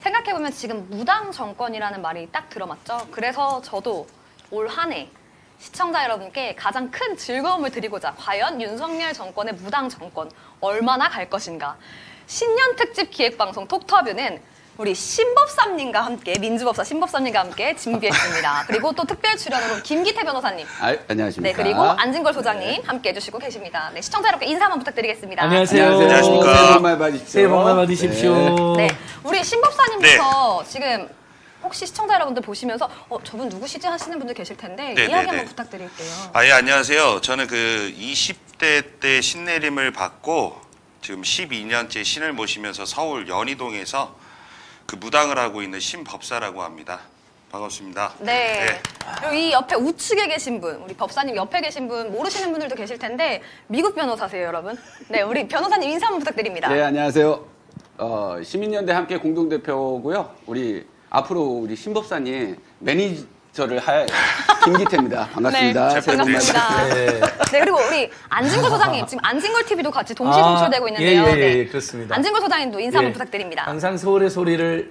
생각해보면 지금 무당 정권이라는 말이 딱 들어맞죠? 그래서 저도 올 한 해 시청자 여러분께 가장 큰 즐거움을 드리고자 과연 윤석열 정권의 무당 정권 얼마나 갈 것인가. 신년 특집 기획방송 톡터뷰는 우리 신법사님과 함께 민주법사 신법사님과 함께 준비했습니다. 그리고 또 특별 출연으로 김기태 변호사님. 안녕하십니까. 네, 그리고 안진걸 소장님 함께 해주시고 계십니다. 네, 시청자 여러분께 인사 한번 부탁드리겠습니다. 안녕하세요. 안녕하십니까. 새해 복 많이 받으십시오. 새해 복 많이 받으십시오. 네, 우리 신법사님부터 지금 혹시 시청자 여러분들 보시면서 저분 누구시지 하시는 분들 계실 텐데 이야기 한번 부탁드릴게요. 예, 안녕하세요. 저는 그 20대 때 신내림을 받고 지금 12년째 신을 모시면서 서울 연희동에서 그 무당을 하고 있는 신법사라고 합니다. 반갑습니다. 네. 그리고 이 옆에 우측에 계신 분, 우리 법사님 옆에 계신 분 모르시는 분들도 계실 텐데 미국 변호사세요, 여러분. 네, 우리 변호사님 인사 한번 부탁드립니다. 네, 안녕하세요. 시민연대 함께 공동대표고요. 앞으로 우리 신법사님 매니저를 할 김기태입니다. 반갑습니다. 네, 반갑습니다. 네. 네, 그리고 우리 안진걸 소장님, 지금 안진걸 TV도 같이 동시 송출되고 있는데요. 예, 네. 그렇습니다. 안진걸 소장님도 인사 한번 부탁드립니다. 항상 서울의 소리를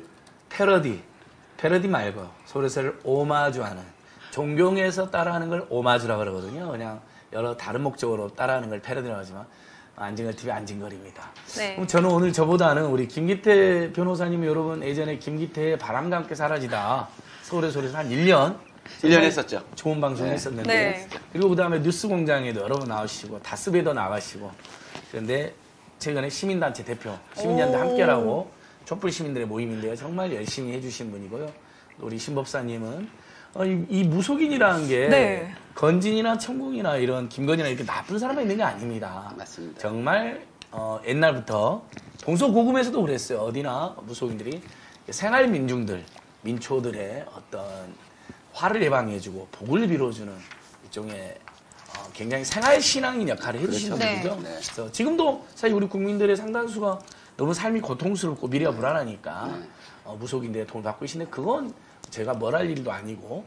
패러디 말고 서울의 소리를 오마주하는, 존경해서 따라하는 걸 오마주라고 그러거든요. 그냥 여러 다른 목적으로 따라하는 걸 패러디라고 하지만 안진걸 TV 안진걸입니다. 네. 그럼 저는 오늘 저보다는 우리 김기태 변호사님이 여러분 예전에 김기태의 바람과 함께 사라지다 서울의 소리에서 한 1년 했었죠. 좋은 방송 했었는데 네. 그리고 그 다음에 뉴스공장에도 여러 번 나오시고 다스베도 나가시고 그런데 최근에 시민단체 대표 시민연대 함께라고 촛불 시민들의 모임인데요. 정말 열심히 해주신 분이고요. 우리 신법사님은 이 무속인이라는 게 네. 건진이나 천궁이나 이런 김건희나 이렇게 나쁜 사람이 있는 게 아닙니다. 맞습니다. 정말 옛날부터 동서고금에서도 그랬어요. 어디나 무속인들이 생활 민중들, 민초들의 어떤 화를 예방해주고 복을 빌어주는 일종의 굉장히 생활 신앙인 역할을 해주시는 그렇죠. 분이죠. 네. 그래서 지금도 사실 우리 국민들의 상당수가 너무 삶이 고통스럽고 미래가 불안하니까 무속인들의 도움을 받고 계신데 그건 제가 뭘 할 일도 아니고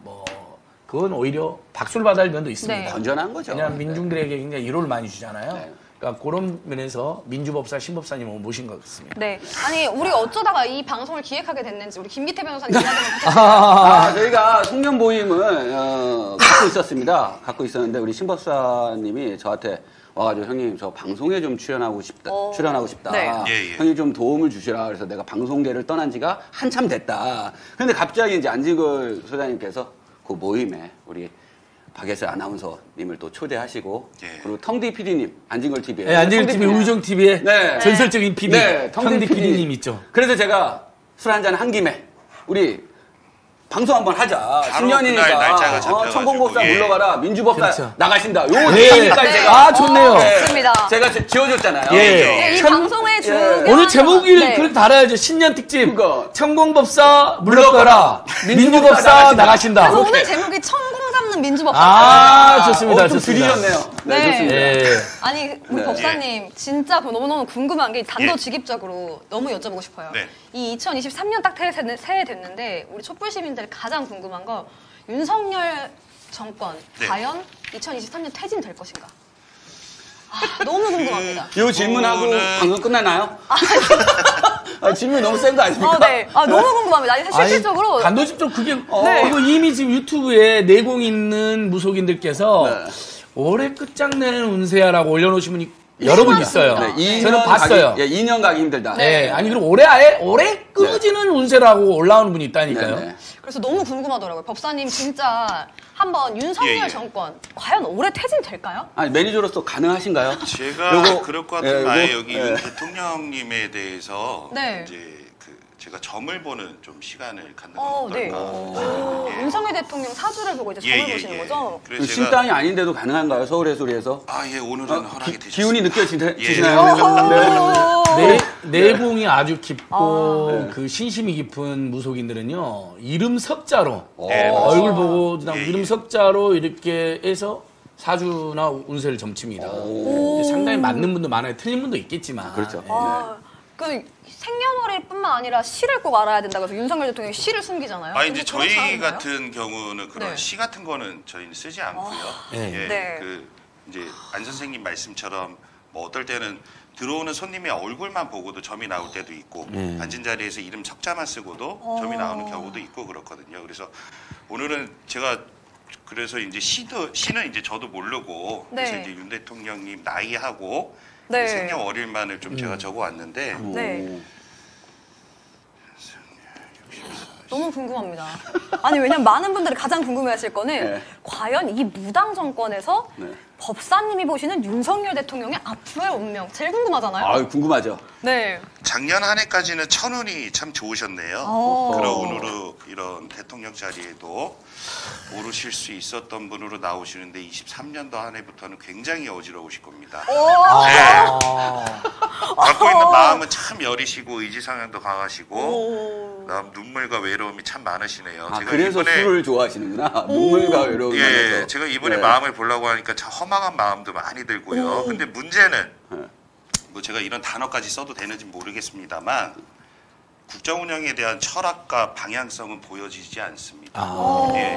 그건 오히려 박수를 받을 면도 있습니다. 네. 건전한 거죠. 왜냐하면 민중들에게 굉장히 위로를 많이 주잖아요. 네. 그러니까 그런 면에서 민주법사, 신법사님을 모신 것 같습니다. 네. 아니, 우리 어쩌다가 이 방송을 기획하게 됐는지 우리 김기태 변호사님 이야기 한번 부탁드립니다. 저희가 송년 모임을 갖고 있었습니다. 갖고 있었는데 우리 신법사님이 저한테 와가지고 형님 저 방송에 좀 출연하고 싶다. 네. 예. 형님 좀 도움을 주시라. 그래서 내가 방송계를 떠난 지가 한참 됐다. 근데 갑자기 이제 안진걸 소장님께서 그 모임에 우리 박예슬 아나운서님을 또 초대하시고 그리고 텅디 PD님 안진걸 TV에 네, 안진걸 TV 우정 TV의 네. 전설적인 PD 네, 텅디 PD님 있죠. 그래서 제가 술 한잔 한 김에 우리 방송 한번 하자. 바로 그날 날짜가 10년이니까 잡혀가지고. 천공법사 예. 물러가라. 민주법사 그렇죠. 나가신다. 요 네. 얘기까지 제가 좋네요. 좋습니다. 제가 지어줬잖아요. 예. 네, 이 방송의 중요한 오늘 제목을 네. 그렇게 달아야죠. 신년 특집. 그거. 천공법사 물러가라. 민주법사 나가신다. 그래서 오늘 제목이 천공 잡는 민주법사. 좋습니다. 좀 좋습니다. 들이셨네요. 네, 네. 좋습니다. 예. 아니, 우리 네. 법사님 진짜 너무너무 궁금한 게 단도직입적으로 너무 여쭤보고 싶어요. 네. 이 2023년 딱 새해 됐는데 우리 촛불 시민들 가장 궁금한 거 윤석열 정권 과연 2023년 퇴진될 것인가? 너무 궁금합니다. 이 질문하고 방송 끝나나요? 질문이 너무 센 거 아닙니까? 네. 너무 궁금합니다. 아니, 실질적으로 단도직입적 그게 네. 이거 이미 지금 유튜브에 내공 있는 무속인들께서 올해 끝장내는 운세야라고 올려놓으신 분이 여러 분 있어요. 네, 저는 봤어요. 2년 가기 힘들다. 네. 아니 그리고 올해 끄지는 운세라고 올라오는 분이 있다니까요. 네. 그래서 너무 궁금하더라고요. 법사님 진짜 한번 윤석열 정권 과연 올해 퇴진될까요? 아니 매니저로서 가능하신가요? 제가 그럴 것 같으면 아예 여기 네. 윤 대통령님에 대해서 네. 이제 제가 점을 보는 좀 시간을 갖는 네. 건 윤석열 대통령 사주를 보고 이제 점을 보시는 거죠? 그래서 제가 신당이 아닌데도 가능한가요? 서울의 소리에서? 오늘은 허락이 되셨습니다. 기운이 느껴지나요? 내공이 아주 깊고 그 신심이 깊은 무속인들은요 이름 석자로 얼굴 보고 이름 석자로 이렇게 해서 사주나 운세를 점칩니다. 상당히 맞는 분도 많아요. 틀린 분도 있겠지만. 그렇죠. 그 생년월일뿐만 아니라 시를 꼭 알아야 된다고 해서 윤석열 대통령이 시를 숨기잖아요. 이제 근데 그런 저희 상황인가요? 같은 경우는 그런 네. 시 같은 거는 저희는 쓰지 않고요. 네. 네. 이제 안 선생님 말씀처럼 뭐 어떨 때는 들어오는 손님의 얼굴만 보고도 점이 나올 때도 있고 앉은 자리에서 이름 석자만 쓰고도 점이 나오는 경우도 있고 그렇거든요. 그래서 오늘은 제가 그래서 이제 시는 이제 저도 모르고 그래서 이제 윤 대통령님 나이하고 생년 월일만을 좀 제가 적어왔는데 네. 너무 궁금합니다. 아니 왜냐면 많은 분들이 가장 궁금해하실 거는 과연 이 무당 정권에서 법사님이 보시는 윤석열 대통령의 앞으로의 운명 제일 궁금하잖아요. 아, 궁금하죠. 네. 작년 한 해까지는 천운이 참 좋으셨네요. 그런 운으로 이런 대통령 자리에도 오르실 수 있었던 분으로 나오시는데 23년도 한 해부터는 굉장히 어지러우실 겁니다. 갖고 있는 마음은 참 여리시고 의지상향도 강하시고 그다음 눈물과 외로움이 참 많으시네요. 아, 제가 그래서 이번에 술을 좋아하시는구나. 눈물과 외로움이 많아서. 제가 이번에 마음을 보려고 하니까 참 허망한 마음도 많이 들고요. 근데 문제는 뭐 제가 이런 단어까지 써도 되는지 모르겠습니다만 국정 운영에 대한 철학과 방향성은 보여지지 않습니다. 예.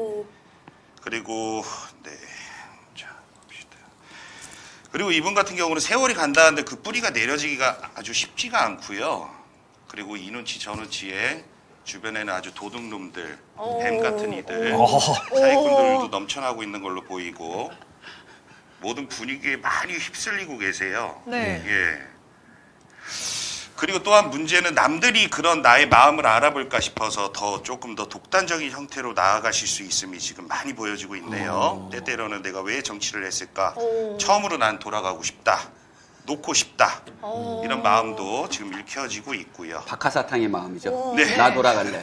그리고 자 봅시다. 그리고 이분 같은 경우는 세월이 간다는데 그 뿌리가 내려지기가 아주 쉽지가 않고요. 그리고 이 눈치 저 눈치에 주변에는 아주 도둑놈들, 뱀 같은 이들, 사기꾼들도 넘쳐나고 있는 걸로 보이고 모든 분위기에 많이 휩쓸리고 계세요. 네. 예. 그리고 또한 문제는 남들이 그런 나의 마음을 알아볼까 싶어서 조금 더 독단적인 형태로 나아가실 수 있음이 지금 많이 보여지고 있네요. 때때로는 내가 왜 정치를 했을까? 처음으로 난 돌아가고 싶다. 놓고 싶다. 이런 마음도 지금 읽혀지고 있고요. 박하사탕의 마음이죠. 네. 나 돌아갈래.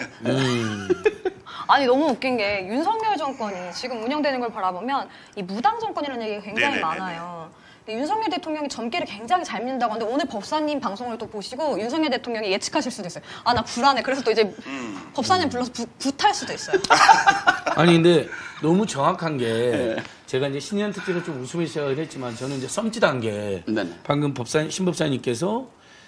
아니 너무 웃긴 게 윤석열 정권이 지금 운영되는 걸 바라보면 이 무당 정권이라는 얘기가 굉장히 네네네네. 많아요. 근데 윤석열 대통령이 점괘를 굉장히 잘 믿는다고 하는데 오늘 법사님 방송을 또 보시고 윤석열 대통령이 예측하실 수도 있어요. 아 나 불안해. 그래서 또 이제 법사님 불러서 굿할 수도 있어요. 아니 근데 너무 정확한 게 제가 이제 신년 특집을 좀 웃음을 시작을 했지만 저는 이제 썸짓한 게 방금 신법사님께서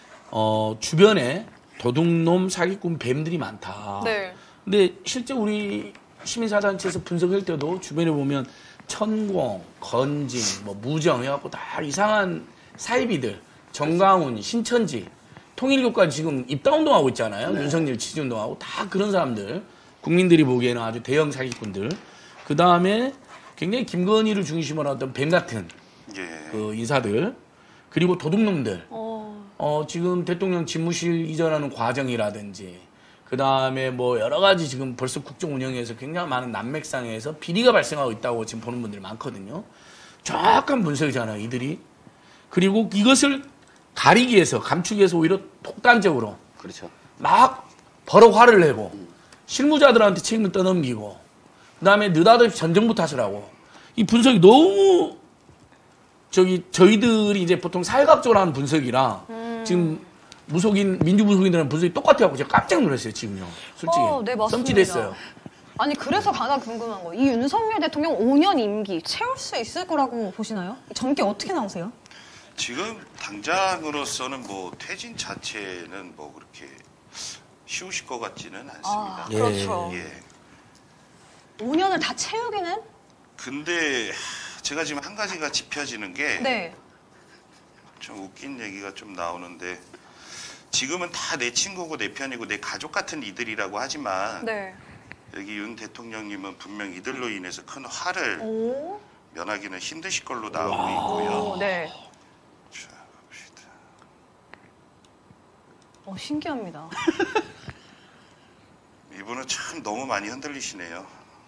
주변에 도둑놈 사기꾼 뱀들이 많다. 네. 근데 실제 우리 시민사단체에서 분석할 때도 주변에 보면 천공, 건진, 뭐 무정 해갖고 다 이상한 사이비들, 정강훈, 신천지, 통일교까지 지금 입당운동하고 있잖아요. 윤석열 지지운동하고 다 그런 사람들. 국민들이 보기에는 아주 대형 사기꾼들. 그 다음에 굉장히 김건희를 중심으로 하던 뱀 같은 그 인사들. 그리고 도둑놈들. 지금 대통령 집무실 이전하는 과정이라든지. 그 다음에 뭐 여러 가지 지금 벌써 국정 운영에서 굉장히 많은 난맥상에서 비리가 발생하고 있다고 지금 보는 분들이 많거든요. 정확한 분석이잖아요, 이들이. 그리고 이것을 가리기 위해서, 감추기 위해서 오히려 폭단적으로. 그렇죠. 막 버럭 화를 내고, 실무자들한테 책임을 떠넘기고, 그 다음에 느닷없이 전정부 탓을 하고, 이 분석이 너무, 저희들이 이제 보통 사회학적으로 하는 분석이랑, 지금 민주무속인들은 분석이 똑같아갖고 제가 깜짝 놀랐어요, 지금요. 솔직히. 네, 맞습니다. 썸짓했어요. 아니 그래서 가장 궁금한 거. 이 윤석열 대통령 5년 임기 채울 수 있을 거라고 보시나요? 점괘 어떻게 나오세요? 지금 당장으로서는 뭐 퇴진 자체는 뭐 그렇게 쉬우실 것 같지는 않습니다. 그렇죠. 예. 5년을 다 채우기는? 근데 제가 지금 한 가지가 짚여지는 게 네. 좀 웃긴 얘기가 좀 나오는데 지금은 다 내 친구고 내 편이고 내 가족 같은 이들이라고 하지만 네. 여기 윤 대통령님은 분명 이들로 인해서 큰 화를 면하기는 힘드실 걸로 나오고 있고요. 네. 자, 봅시다. 신기합니다. 이분은 참 너무 많이 흔들리시네요.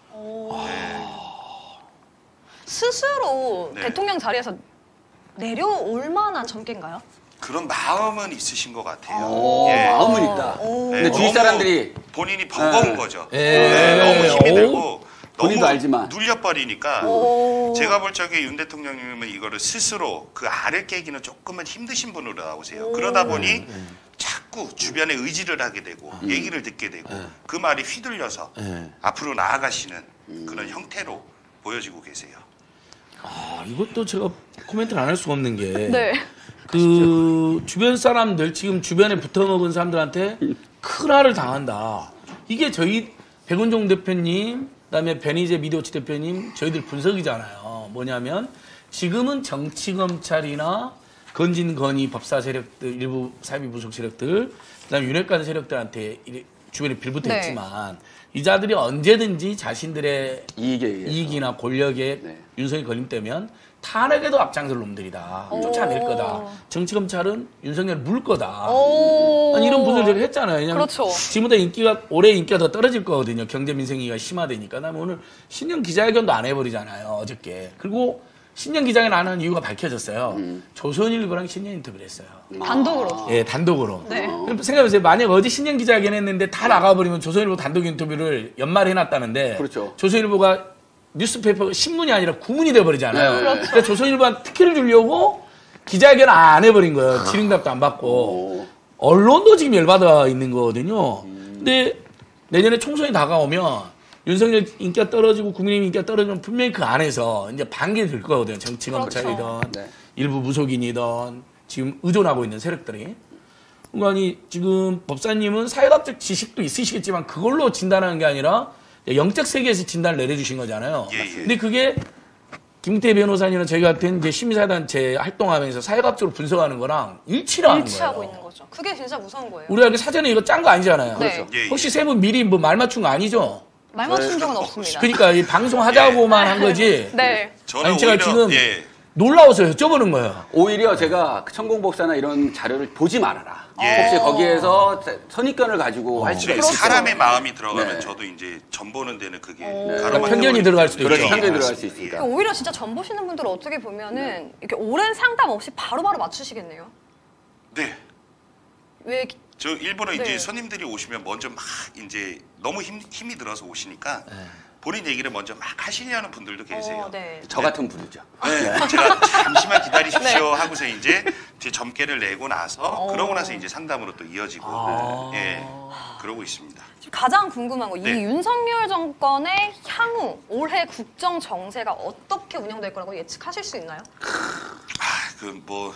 스스로 네. 대통령 자리에서 내려올 만한 점괘인가요? 그런 마음은 있으신 것 같아요. 마음은 있다. 근데 주위 사람들이 본인이 버거운 거죠. 예. 너무 힘이 들고 본인도 너무 알지만. 눌려버리니까 제가 볼 적에 윤 대통령님은 이거를 스스로 그 알을 깨기는 조금은 힘드신 분으로 나오세요. 그러다 보니 자꾸 주변에 의지를 하게 되고 얘기를 듣게 되고 그 말이 휘둘려서 앞으로 나아가시는 그런 형태로 보여지고 계세요. 이것도 제가 코멘트를 안 할 수가 없는 게. 네. 그 주변 사람들 지금 주변에 붙어먹은 사람들한테 큰 화를 당한다. 이게 저희 백운종 대표님, 그다음에 변희재 미디어치 대표님 저희들 분석이잖아요. 뭐냐면 지금은 정치 검찰이나 건진건이 법사 세력들, 일부 사비 부속 세력들, 그다음에 윤핵관 세력들한테 주변에 빌붙어 네. 있지만 이 자들이 언제든지 자신들의 이익에 이익이나 권력에 네. 윤석이 걸림되면 탄핵에도 앞장설 놈들이다. 쫓아낼 거다. 정치검찰은 윤석열을 물 거다. 이런 분을 제가 했잖아요. 왜냐면 그렇죠. 지금보다 올해 인기가 더 떨어질 거거든요. 경제 민생위기가 심화되니까. 그다음에 오늘 신년 기자회견도 안 해버리잖아요. 어저께. 그리고 신년 기자회견 안 하는 이유가 밝혀졌어요. 조선일보랑 신년 인터뷰를 했어요. 단독으로. 예, 단독으로. 네. 그럼 생각해보세요. 만약 어제 신년 기자회견 했는데 다 나가버리면 조선일보 단독 인터뷰를 연말에 해놨다는데. 그렇죠. 조선일보가 뉴스페이퍼 신문이 아니라 구문이 돼버리잖아요. 네. 그렇죠. 그러니까 조선일보한테 특혜를 주려고 기자회견 안 해버린 거예요. 질의응답도 안 받고. 언론도 지금 열받아 있는 거거든요. 근데 내년에 총선이 다가오면 윤석열 인기가 떨어지고 국민의힘 인기가 떨어지면 분명히 그 안에서 이제 반기가 될 거거든요. 정치검찰이든 그렇죠. 네. 일부 무속인이든 지금 의존하고 있는 세력들이. 그러니까 지금 법사님은 사회학적 지식도 있으시겠지만 그걸로 진단하는 게 아니라 영적 세계에서 진단을 내려주신 거잖아요. 예, 예. 근데 그게 김태 변호사님이나 저희 같은 이제 시민사단체 활동하면서 사회학적으로 분석하는 거랑 일치를 하는 일치하고 거예요. 있는 거죠. 그게 진짜 무서운 거예요. 우리가 이렇게 사전에 이거 짠 거 아니잖아요. 네. 그렇죠. 예, 예. 혹시 세 분 미리 뭐 말 맞춘 거 아니죠? 말 맞춘 적은 없습니다. 그러니까 이 방송하자고만 한 거지. 네. 저는 아니, 제가 오히려 지금 예. 놀라워서 여쭤보는 거예요. 오히려 제가 천공법사나 이런 자료를 보지 말아라. 예. 혹시 거기에서 선입견을 가지고 할 수가 네, 있어요. 사람의 마음이 들어가면 네. 저도 이제 전 보는 데는 그게 그러니까 편견이 들어갈 수도 그렇죠. 있죠. 편견이 들어갈 수 맞습니다. 있으니까. 그러니까 오히려 진짜 전 보시는 분들은 어떻게 보면은 이렇게 오랜 상담 없이 바로바로 맞추시겠네요. 네. 왜 저 일부러 네. 이제 손님들이 오시면 먼저 막 이제 너무 힘이 들어서 오시니까 본인 얘기를 먼저 막 하시려는 분들도 계세요. 네. 저 같은 분이죠. 네, 제가 잠시만 기다리십시오 하고서 이제 제 점괘를 내고 나서 그러고 나서 이제 상담으로 또 이어지고 예 그러고 있습니다. 지금 가장 궁금한 거, 이 네. 윤석열 정권의 향후 올해 국정 정세가 어떻게 운영될 거라고 예측하실 수 있나요? 그 뭐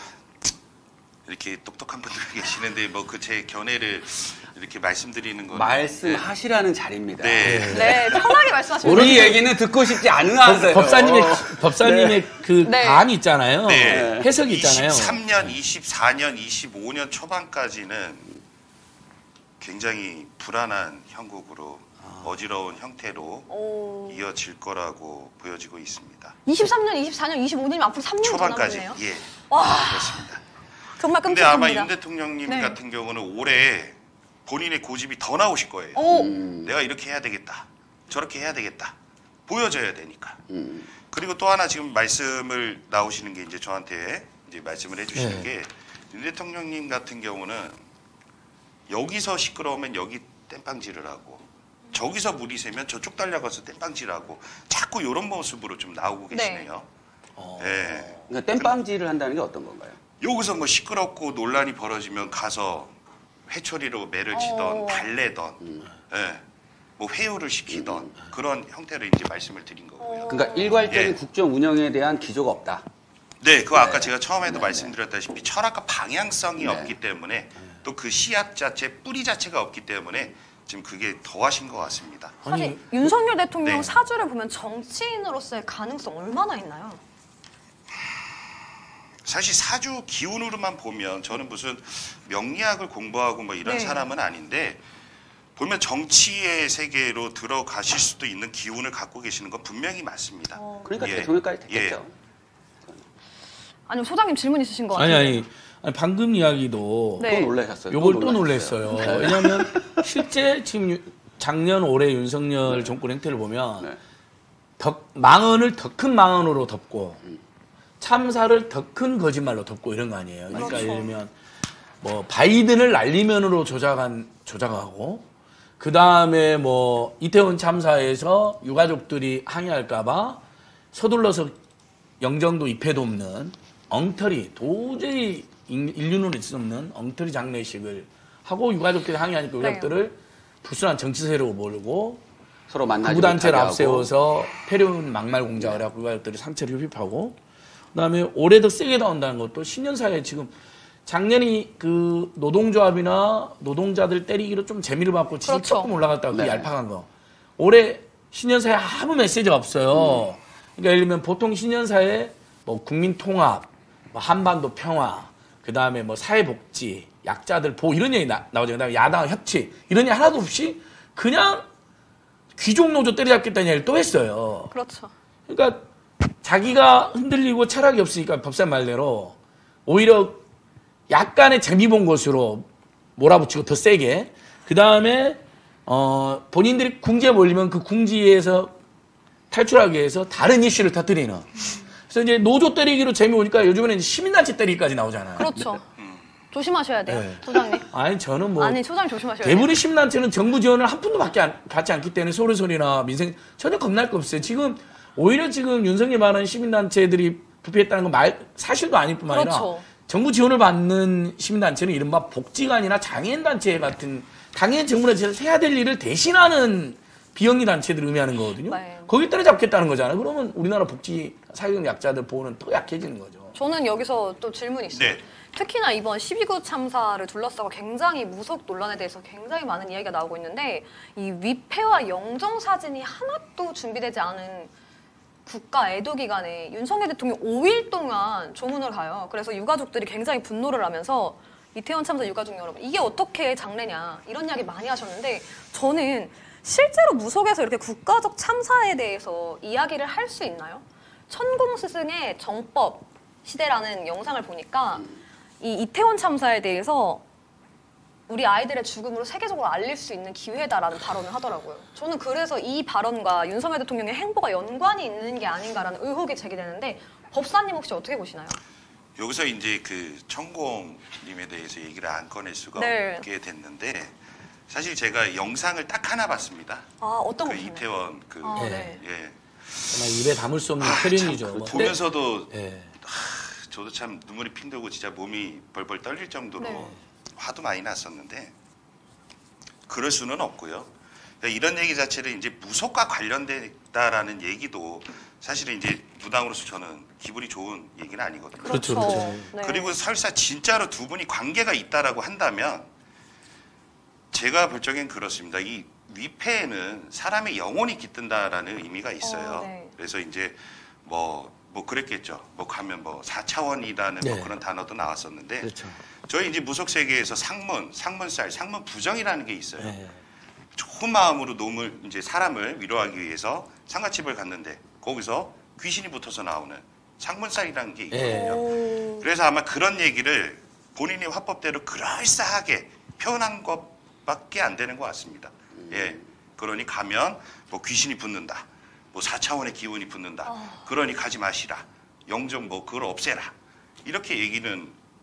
이렇게 똑똑한 분들 계시는데 뭐 그 제 견해를 이렇게 말씀드리는 건 말씀하시라는 자리입니다. 네. 네, 편하게 말씀하시면 우리 얘기는 듣고 싶지 않은 하세요. 법사님의 그 네. 감 있잖아요. 네. 해석이 있잖아요. 23년, 24년, 25년 초반까지는 굉장히 불안한 형국으로 어지러운 형태로 이어질 거라고 보여지고 있습니다. 23년, 24년, 25년 앞으로 3년 더 초반까지 남았네요. 예 와, 그렇습니다. 정말 근데 아마 끔찍합니다. 윤 대통령님 네. 같은 경우는 올해 본인의 고집이 더 나오실 거예요. 오, 내가 이렇게 해야 되겠다. 저렇게 해야 되겠다. 보여줘야 되니까. 그리고 또 하나 지금 말씀을 나오시는 게 이제 저한테 이제 말씀을 해주시는 게 윤 대통령님 같은 경우는 여기서 시끄러우면 여기 땜빵질을 하고 저기서 물이 새면 저쪽 달려가서 땜빵질하고 자꾸 이런 모습으로 좀 나오고 네. 계시네요. 네. 그러니까 땜빵질을 한다는 게 어떤 건가요? 여기서 뭐 시끄럽고 논란이 벌어지면 가서 회초리로 매를 치던 달래던 예, 뭐 회유를 시키던 그런 형태로 이제 말씀을 드린 거고요. 그러니까 일괄적인 예. 국정 운영에 대한 기조가 없다. 네, 그거 아까 제가 처음에도 말씀드렸다시피 철학과 방향성이 없기 때문에 또 그 씨앗 자체, 뿌리 자체가 없기 때문에 지금 그게 더하신 것 같습니다. 사실 윤석열 대통령 네. 사주를 보면 정치인으로서의 가능성 얼마나 있나요? 사실 사주 기운으로만 보면 저는 무슨 명리학을 공부하고 뭐 이런 네. 사람은 아닌데 보면 정치의 세계로 들어가실 수도 있는 기운을 갖고 계시는 건 분명히 맞습니다. 그러니까 예. 대통령까지 됐겠죠. 아니면 소장님 질문 있으신 것 아니, 같아요. 아니 방금 이야기도 네. 또 놀라셨어요. 요걸 또 놀랐어요. 왜냐하면 실제 지금 작년 올해 윤석열 정권 행태를 보면 네. 망언을 더 큰 망언으로 덮고 참사를 더 큰 거짓말로 덮고 이런 거 아니에요. 그러니까 그렇죠. 예를 들면 뭐 바이든을 날리면으로 조작하고 그 다음에 뭐 이태원 참사에서 유가족들이 항의할까봐 서둘러서 영정도 입회도 없는 엉터리 도저히 인륜으로 있을 수 없는 엉터리 장례식을 하고 유가족들이 항의하니까 유가족들을 불순한 정치 세력으로 몰고 서로 만나지 구단체를 못하게 하고. 앞세워서 폐륜 막말 공작을 하고 유가족들이 상체를 흡입하고 그다음에 올해 더 세게 나온다는 것도 신년사에 지금 작년이 그 노동조합이나 노동자들 때리기로 좀 재미를 받고 지지 그렇죠. 조금 올라갔다가 그 네. 얄팍한 거. 올해 신년사에 아무 메시지가 없어요. 그러니까 예를 들면 보통 신년사에 뭐 국민 통합, 뭐 한반도 평화, 그다음에 뭐 사회복지, 약자들 보호 이런 얘기 나오죠. 그다음에 야당 협치 이런 얘기 하나도 없이 그냥 귀족 노조 때려잡겠다는 얘기를 또 했어요. 그렇죠. 그러니까 자기가 흔들리고 철학이 없으니까 법사님 말대로 오히려 약간의 재미 본 것으로 몰아붙이고 더 세게 그다음에 본인들이 궁지에 몰리면 그 궁지에서 탈출하기 위해서 다른 이슈를 터뜨리는. 그래서 이제 노조 때리기로 재미오니까 요즘에는 이제 시민단체 때리기까지 나오잖아요. 그렇죠. 조심하셔야 돼요, 네. 소장님. 아니 저는 뭐 아니, 소장님 조심하셔야 돼요. 대부분의 시민단체는 정부 지원을 한 푼도 받지 않기 때문에 소리소리나 민생 전혀 겁날 거 없어요. 지금 오히려 지금 윤석열 말하는 시민단체들이 부패했다는 건 사실도 아닐 뿐만 아니라 그렇죠. 정부 지원을 받는 시민단체는 이른바 복지관이나 장애인단체 같은 당연히 정부가 해야 될 일을 대신하는 비영리 단체들을 의미하는 거거든요. 네. 거기 때려잡겠다는 거잖아요. 그러면 우리나라 복지 사회적 약자들 보호는 더 약해지는 거죠. 저는 여기서 또 질문이 있어요. 네. 특히나 이번 12구 참사를 둘러싸고 굉장히 무속 논란에 대해서 굉장히 많은 이야기가 나오고 있는데 이 위패와 영정 사진이 하나도 준비되지 않은 국가 애도 기간에 윤석열 대통령이 5일 동안 조문을 가요. 그래서 유가족들이 굉장히 분노를 하면서 이태원 참사 유가족 여러분 이게 어떻게 장래냐 이런 이야기 많이 하셨는데 저는 실제로 무속에서 이렇게 국가적 참사에 대해서 이야기를 할 수 있나요? 천공스승의 정법 시대라는 영상을 보니까 이 이태원 참사에 대해서 우리 아이들의 죽음으로 세계적으로 알릴 수 있는 기회다라는 발언을 하더라고요. 저는 그래서 이 발언과 윤석열 대통령의 행보가 연관이 있는 게 아닌가라는 의혹이 제기되는데 법사님 혹시 어떻게 보시나요? 여기서 이제 그 천공님에 대해서 얘기를 안 꺼낼 수가 네. 없게 됐는데 사실 제가 영상을 딱 하나 봤습니다. 아, 어떤 거 그 보시나요? 이태원 그 아, 예. 네. 예. 정말 입에 담을 수 없는 참 표현이죠. 그 뭐. 보면서도 예. 저도 참 눈물이 핀들고 진짜 몸이 벌벌 떨릴 정도로 네. 화도 많이 났었는데 그럴 수는 없고요. 이런 얘기 자체를 이제 무속과 관련됐다라는 얘기도 사실은 이제 무당으로서 저는 기분이 좋은 얘기는 아니거든요. 그렇죠, 그렇죠. 네. 그리고 설사 진짜로 두 분이 관계가 있다라고 한다면 제가 볼 적엔 그렇습니다. 이 위패에는 사람의 영혼이 깃든다라는 의미가 있어요. 네. 그래서 이제 뭐 그랬겠죠. 뭐 가면 뭐 4차원이라는 네. 뭐 그런 단어도 나왔었는데 그렇죠. 저희 이제 무속 세계에서 상문살, 상문 부정이라는 게 있어요. 예. 좋은 마음으로 놈을 이제 사람을 위로하기 위해서 상가집을 갔는데 거기서 귀신이 붙어서 나오는 상문살이라는 게 있거든요. 오. 그래서 아마 그런 얘기를 본인이 화법대로 그럴싸하게 표현한 것밖에 안 되는 것 같습니다. 예, 그러니 가면 뭐 귀신이 붙는다, 뭐 4차원의 기운이 붙는다. 그러니 가지 마시라. 영정 뭐 그걸 없애라. 이렇게 얘기는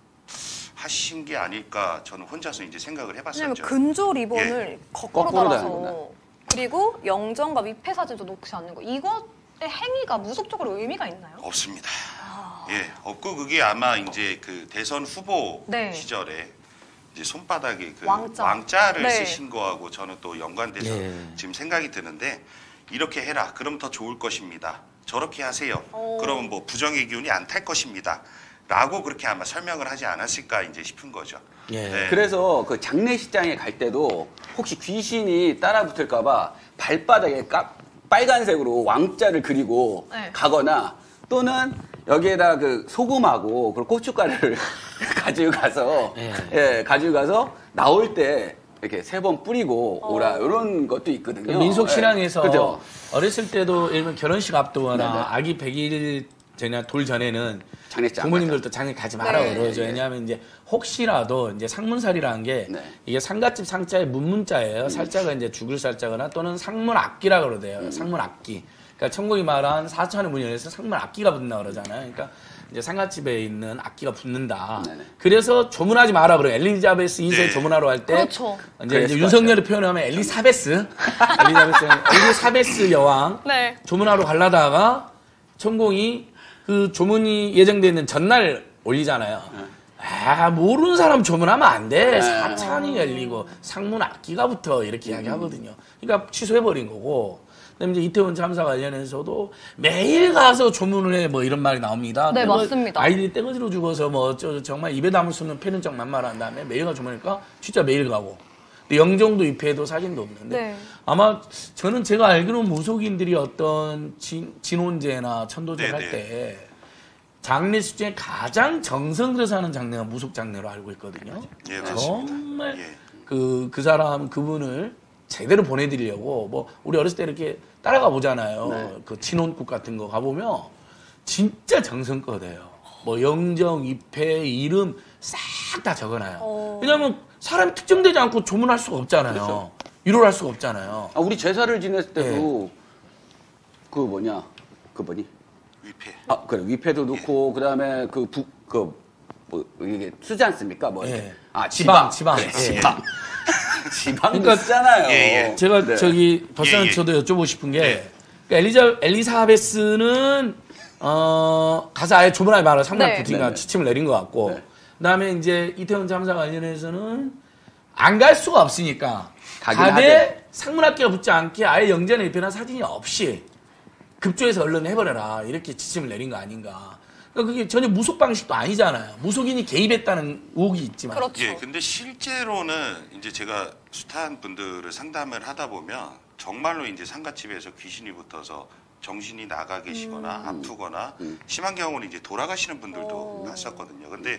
하신 게 아닐까 저는 혼자서 이제 생각을 왜냐면 해봤었죠. 근조 리본을 거꾸로 거꾸로 달아서 다는구나. 그리고 영정과 위패 사진도 놓지 않는 거 이것의 행위가 무속적으로 의미가 있나요? 없습니다. 예, 없고 그게 아마 이제 그 대선 후보 네. 시절에 이제 손바닥에 그 왕자. 왕자를 네. 쓰신 거하고 저는 또 연관돼서 예. 지금 생각이 드는데 이렇게 해라. 그럼 더 좋을 것입니다. 저렇게 하세요. 오. 그러면 뭐 부정의 기운이 안 탈 것입니다. 라고 그렇게 아마 설명을 하지 않았을까 이제 싶은 거죠. 예. 네. 그래서 그 장례식장에 갈 때도 혹시 귀신이 따라붙을까봐 발바닥에 빨간색으로 왕자를 그리고 네. 가거나 또는 여기에다 그 소금하고 그리고 고춧가루를 가지고 가서 예, 가지고 가서 나올 때 이렇게 3번 뿌리고 오라 이런 것도 있거든요. 그 민속 신앙에서 예. 그죠? 어렸을 때도 예를 들면 결혼식 앞두거나 네네. 아기 100일 전이나 돌 전에는 장례식장 부모님들도 장례 가지 마라 네. 그러죠. 네. 왜냐하면 이제 혹시라도 이제 상문살이라는 게 네. 이게 상갓집 상자의 문문자예요. 살자가 이제 죽을 살자거나 또는 상문악기라 그러대요. 상문악기. 그러니까 천국이 말한 4천의 문연에서 상문악기가 붙는다 그러잖아요. 그러니까 이제 상갓집에 있는 악기가 붙는다. 네네. 그래서 조문하지 마라 그래요. 엘리자베스 2세 네. 조문하러 할 때 그렇죠. 이제 그랬을 윤석열을 표현하면 엘리사베스 여왕 네. 조문하러 가려다가 천공이 그 조문이 예정돼 있는 전날 올리잖아요. 아 모르는 사람 조문하면 안 돼. 사찬이 열리고 상문 악기가 붙어 이렇게 이야기하거든요. 그러니까 취소해버린 거고. 그다음에 이제 이태원 참사 관련해서도 매일 가서 조문을 해 뭐 이런 말이 나옵니다. 네, 그리고 맞습니다. 아이들이 떼거지로 죽어서 뭐 정말 입에 담을 수 없는 표현적 만말한 다음에 매일 가서 조문하니까 진짜 매일 가고. 근데 영정도 입회도 사진도 없는데 네. 아마 저는 제가 알기로는 무속인들이 어떤 진혼제나 천도제를 네, 할 때 장례식 중에 가장 정성 들여서 하는 장르가 무속 장르로 알고 있거든요. 예, 맞습니다. 정말 예. 그분을 제대로 보내드리려고 뭐 우리 어렸을 때 이렇게 따라가 보잖아요. 그 친혼국 같은 거 가보면 진짜 정성껏 해요. 뭐 영정, 입회, 이름 싹 다 적어놔요. 왜냐하면 사람이 특정되지 않고 조문할 수가 없잖아요. 그렇죠. 위로를 할 수가 없잖아요. 아, 우리 제사를 지냈을 때도 그 뭐니? 위패. 아, 그래. 위패도 넣고 그다음에 뭐 이게 쓰지 않습니까? 뭐 이렇게. 예. 아, 지방. 그래, 예. 지방. 지방 그러니까 쓰잖아요. 예, 예. 제가 네. 저기 박사님 예, 예. 저도 여쭤보고 싶은 게 그러니까 엘리사베스는 가서 아예 조문하지 마라 상당 네. 부팅가 네. 지침을 내린 것 같고 네. 그다음에 이제 이태원 참사 관련해서는 안 갈 수가 없으니까 가긴 가되 하되. 상문학기가 붙지 않게 아예 영전에 입회나 사진이 없이 급조해서 얼른 해버려라 이렇게 지침을 내린 거 아닌가. 그러니까 그게 전혀 무속 방식도 아니잖아요. 무속인이 개입했다는 의혹이 있지만. 그렇죠. 예, 근데 실제로는 이제 제가 숱한 분들을 상담을 하다 보면 정말로 이제 상가집에서 귀신이 붙어서 정신이 나가 계시거나 아프거나 심한 경우는 이제 돌아가시는 분들도 봤었거든요. 근데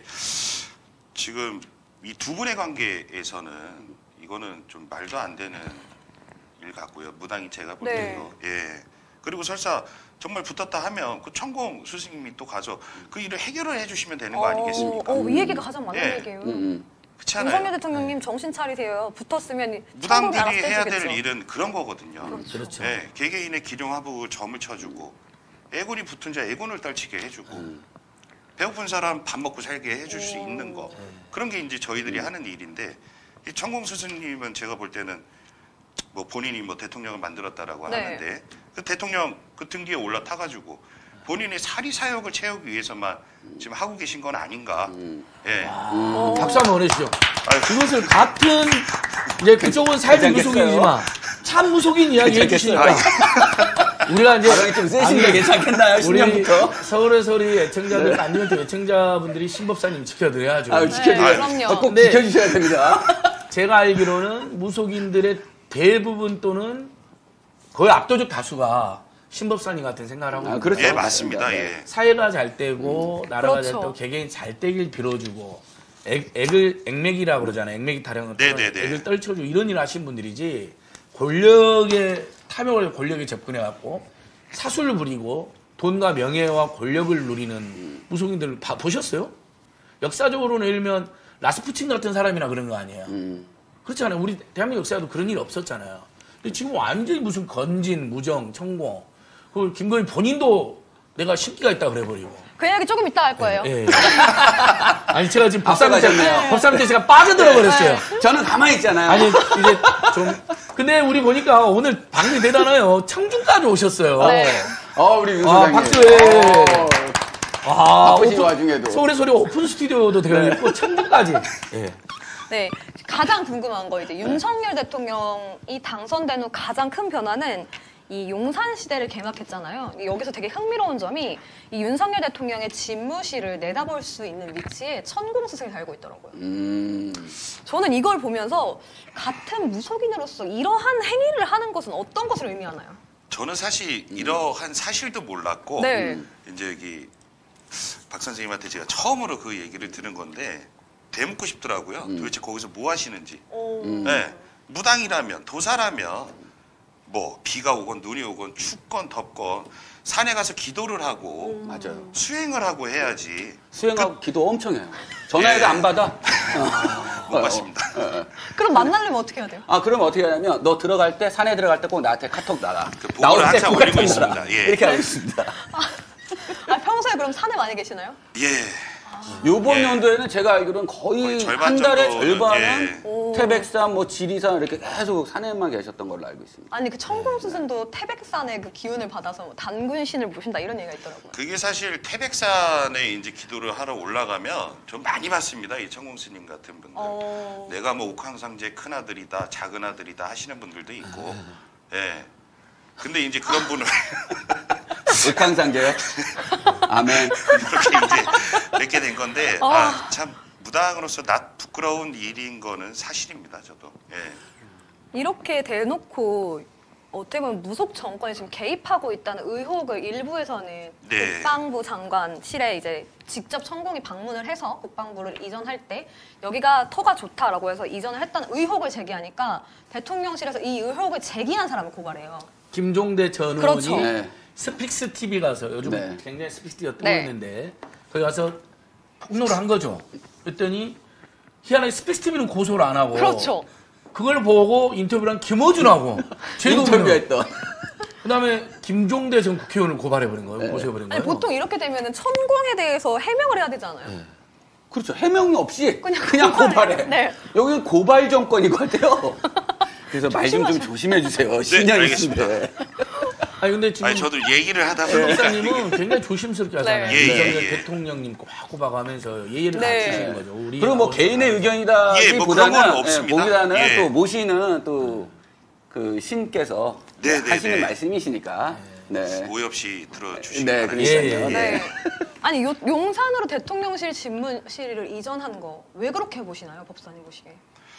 지금 이 두 분의 관계에서는 이거는 좀 말도 안 되는 일 같고요. 무당이 제가 볼 네. 때도. 예. 그리고 설사 정말 붙었다 하면 그 천공 스승님이 또 가서 그 일을 해결을 해주시면 되는 거 아니겠습니까? 이 얘기가 가장 맞는 예. 얘기예요. 그렇잖아요. 윤석열 대통령님 정신 차리세요. 붙었으면 무당들이 천국에 알아서 해야 떼주겠죠. 될 일은 그런 거거든요. 그렇죠. 예, 개개인의 기룡하부 점을 쳐주고 애군이 붙은 자 애군을 떨치게 해주고 배고픈 사람 밥 먹고 살게 해줄 수 있는 거 그런 게 이제 저희들이 하는 일인데 이 천공 스승님은 제가 볼 때는 뭐 본인이 뭐 대통령을 만들었다라고 네. 하는데 그 대통령 그 등 뒤에 올라타가지고 본인의 사리 사욕을 채우기 위해서만 지금 하고 계신 건 아닌가. 예. 박수 한번 보내주시죠. 아유. 그것을 같은 이제 그쪽은 살도 괜찮겠어요? 무속이지만 참 무속인 이야기 해주시니까 괜찮겠어요? 우리가 이제 발언이 좀 세신데 괜찮겠나요? 우리 10년부터? 서울의 소리 애청자들 안디멘트 애청자분들이 신법사님 지켜드려야죠. 아, 지켜줘야 그럼요. 꼭 네. 지켜주셔야 됩니다. 제가 알기로는 무속인들의 대부분 또는 거의 압도적 다수가 신법사님 같은 생각을 하고 아, 그렇죠. 예, 맞습니다. 예. 사회가 잘 되고 나라가 그렇죠. 잘 되고 개개인 잘 되길 빌어주고 액맥이라고 그러잖아요. 액맥이 타령을 네네네. 액을 떨쳐주고 이런 일을 하신 분들이지 권력에 탐욕을 권력에 접근해갖고 사술을 부리고 돈과 명예와 권력을 누리는 무속인들 보셨어요? 역사적으로는 예를 들면 라스푸틴 같은 사람이나 그런 거 아니에요. 그렇잖아요. 우리 대한민국 역사에도 그런 일 없었잖아요. 근데 지금 완전히 무슨 건진, 무정, 천공. 그 김건희 본인도 내가 신기가 있다 그래버리고. 그 이야기 조금 이따 할 거예요. 예. 아니 제가 지금 앞서가셨네요. 법사님께 제가 빠져들어 버렸어요. 저는 가만히 있잖아요. 아니 이제 좀 근데 우리 보니까 오늘 방송이 대단해요. 청중까지 오셨어요. 네. 우리 윤 소장님. 박수해. 바쁘신 와중에도. 서울의 소리 오픈 스튜디오도 되어 있고 청중까지. 예. 네, 가장 궁금한 거 이제 윤석열 대통령이 당선된 후 가장 큰 변화는 이 용산 시대를 개막했잖아요. 여기서 되게 흥미로운 점이 이 윤석열 대통령의 집무실을 내다볼 수 있는 위치에 천공스승이 달고 있더라고요. 저는 이걸 보면서 같은 무속인으로서 이러한 행위를 하는 것은 어떤 것을 의미하나요? 저는 사실 이러한 사실도 몰랐고 네. 이제 여기 박 선생님한테 제가 처음으로 그 얘기를 들은 건데 대묻고 싶더라고요. 도대체 거기서 뭐 하시는지. 네. 무당이라면 도사라면 뭐 비가 오건 눈이 오건 춥건 덥건 산에 가서 기도를 하고 맞아요. 수행을 하고 해야지. 수행하고 기도 엄청 해요. 전화해도 예. 안 받아. 못 봤습니다. 그럼 만나려면 어떻게 해야 돼요? 그럼 어떻게 하냐면 너 들어갈 때 산에 들어갈 때 꼭 나한테 카톡 날아. 그 보고를 항상 꼭 올리고 카톡 있습니다. 날아. 예. 이렇게 하고 있습니다. 평소에 그럼 산에 많이 계시나요? 예. 요번 예. 연도에는 제가 알기로는 거의 거의 절반 한 달에 정도는, 절반은 예. 태백산, 뭐 지리산 이렇게 계속 산에만 계셨던 걸로 알고 있습니다. 아니 그 천공스승도 태백산의 그 기운을 받아서 단군신을 모신다 이런 얘기가 있더라고요. 그게 사실 태백산에 이제 기도를 하러 올라가면 좀 많이 봤습니다. 이 천공스님 같은 분들. 내가 뭐 옥황상제 큰 아들이다, 작은 아들이다 하시는 분들도 있고. 예. 근데 이제 그런 분을 옥황상제요? 아멘. 그렇게 이제 뵙게 된 건데 참 무당으로서 낯 부끄러운 일인 거는 사실입니다. 저도. 예. 이렇게 대놓고 어떻게 보면 무속 정권이 지금 개입하고 있다는 의혹을 일부에서는 네. 국방부 장관실에 이제 직접 천공이 방문을 해서 국방부를 이전할 때 여기가 터가 좋다라고 해서 이전을 했다는 의혹을 제기하니까 대통령실에서 이 의혹을 제기한 사람을 고발해요. 김종대 전 의원이 그렇죠. 네. 스픽스 TV 가서 요즘 네. 굉장히 스픽스 TV가 뜨고 네. 있는데 거기 가서 폭로를 한 거죠. 그랬더니 희한하게 스픽스 TV는 고소를 안 하고 그렇죠. 그걸 보고 인터뷰를 한 김어준하고 인터뷰했던. 그다음에 김종대 전 국회의원을 고발해버린 거예요. 고소해버린 거예요. 아니, 보통 이렇게 되면은 천공에 대해서 해명을 해야 되잖아요. 그렇죠. 해명이 없이 그냥 고발해. 네. 여기는 고발 정권이거든요. 그래서 말 좀 조심해 주세요. 신념 알겠습니다. 있는데. 아니 근데 지금 아니 저도 얘기를 하다 보니까 박사님은 굉장히 조심스럽게 하잖아요. 네. 예. 대통령님 꼬박꼬박 하면서 예의를 네. 갖추시는 거죠. 우리 그리고 뭐 개인의 의견이다기보다는 뭐 그런 건 없습니다. 보기보다는 예. 또 모시는 또 그 신께서 네, 하시는 네. 말씀이시니까. 네. 오해 없이 들어주시기 네, 바랍니다. 그러니까요. 예. 네. 아니 용산으로 대통령실 집무실을 이전한 거 왜 그렇게 보시나요, 법사님 보시기에?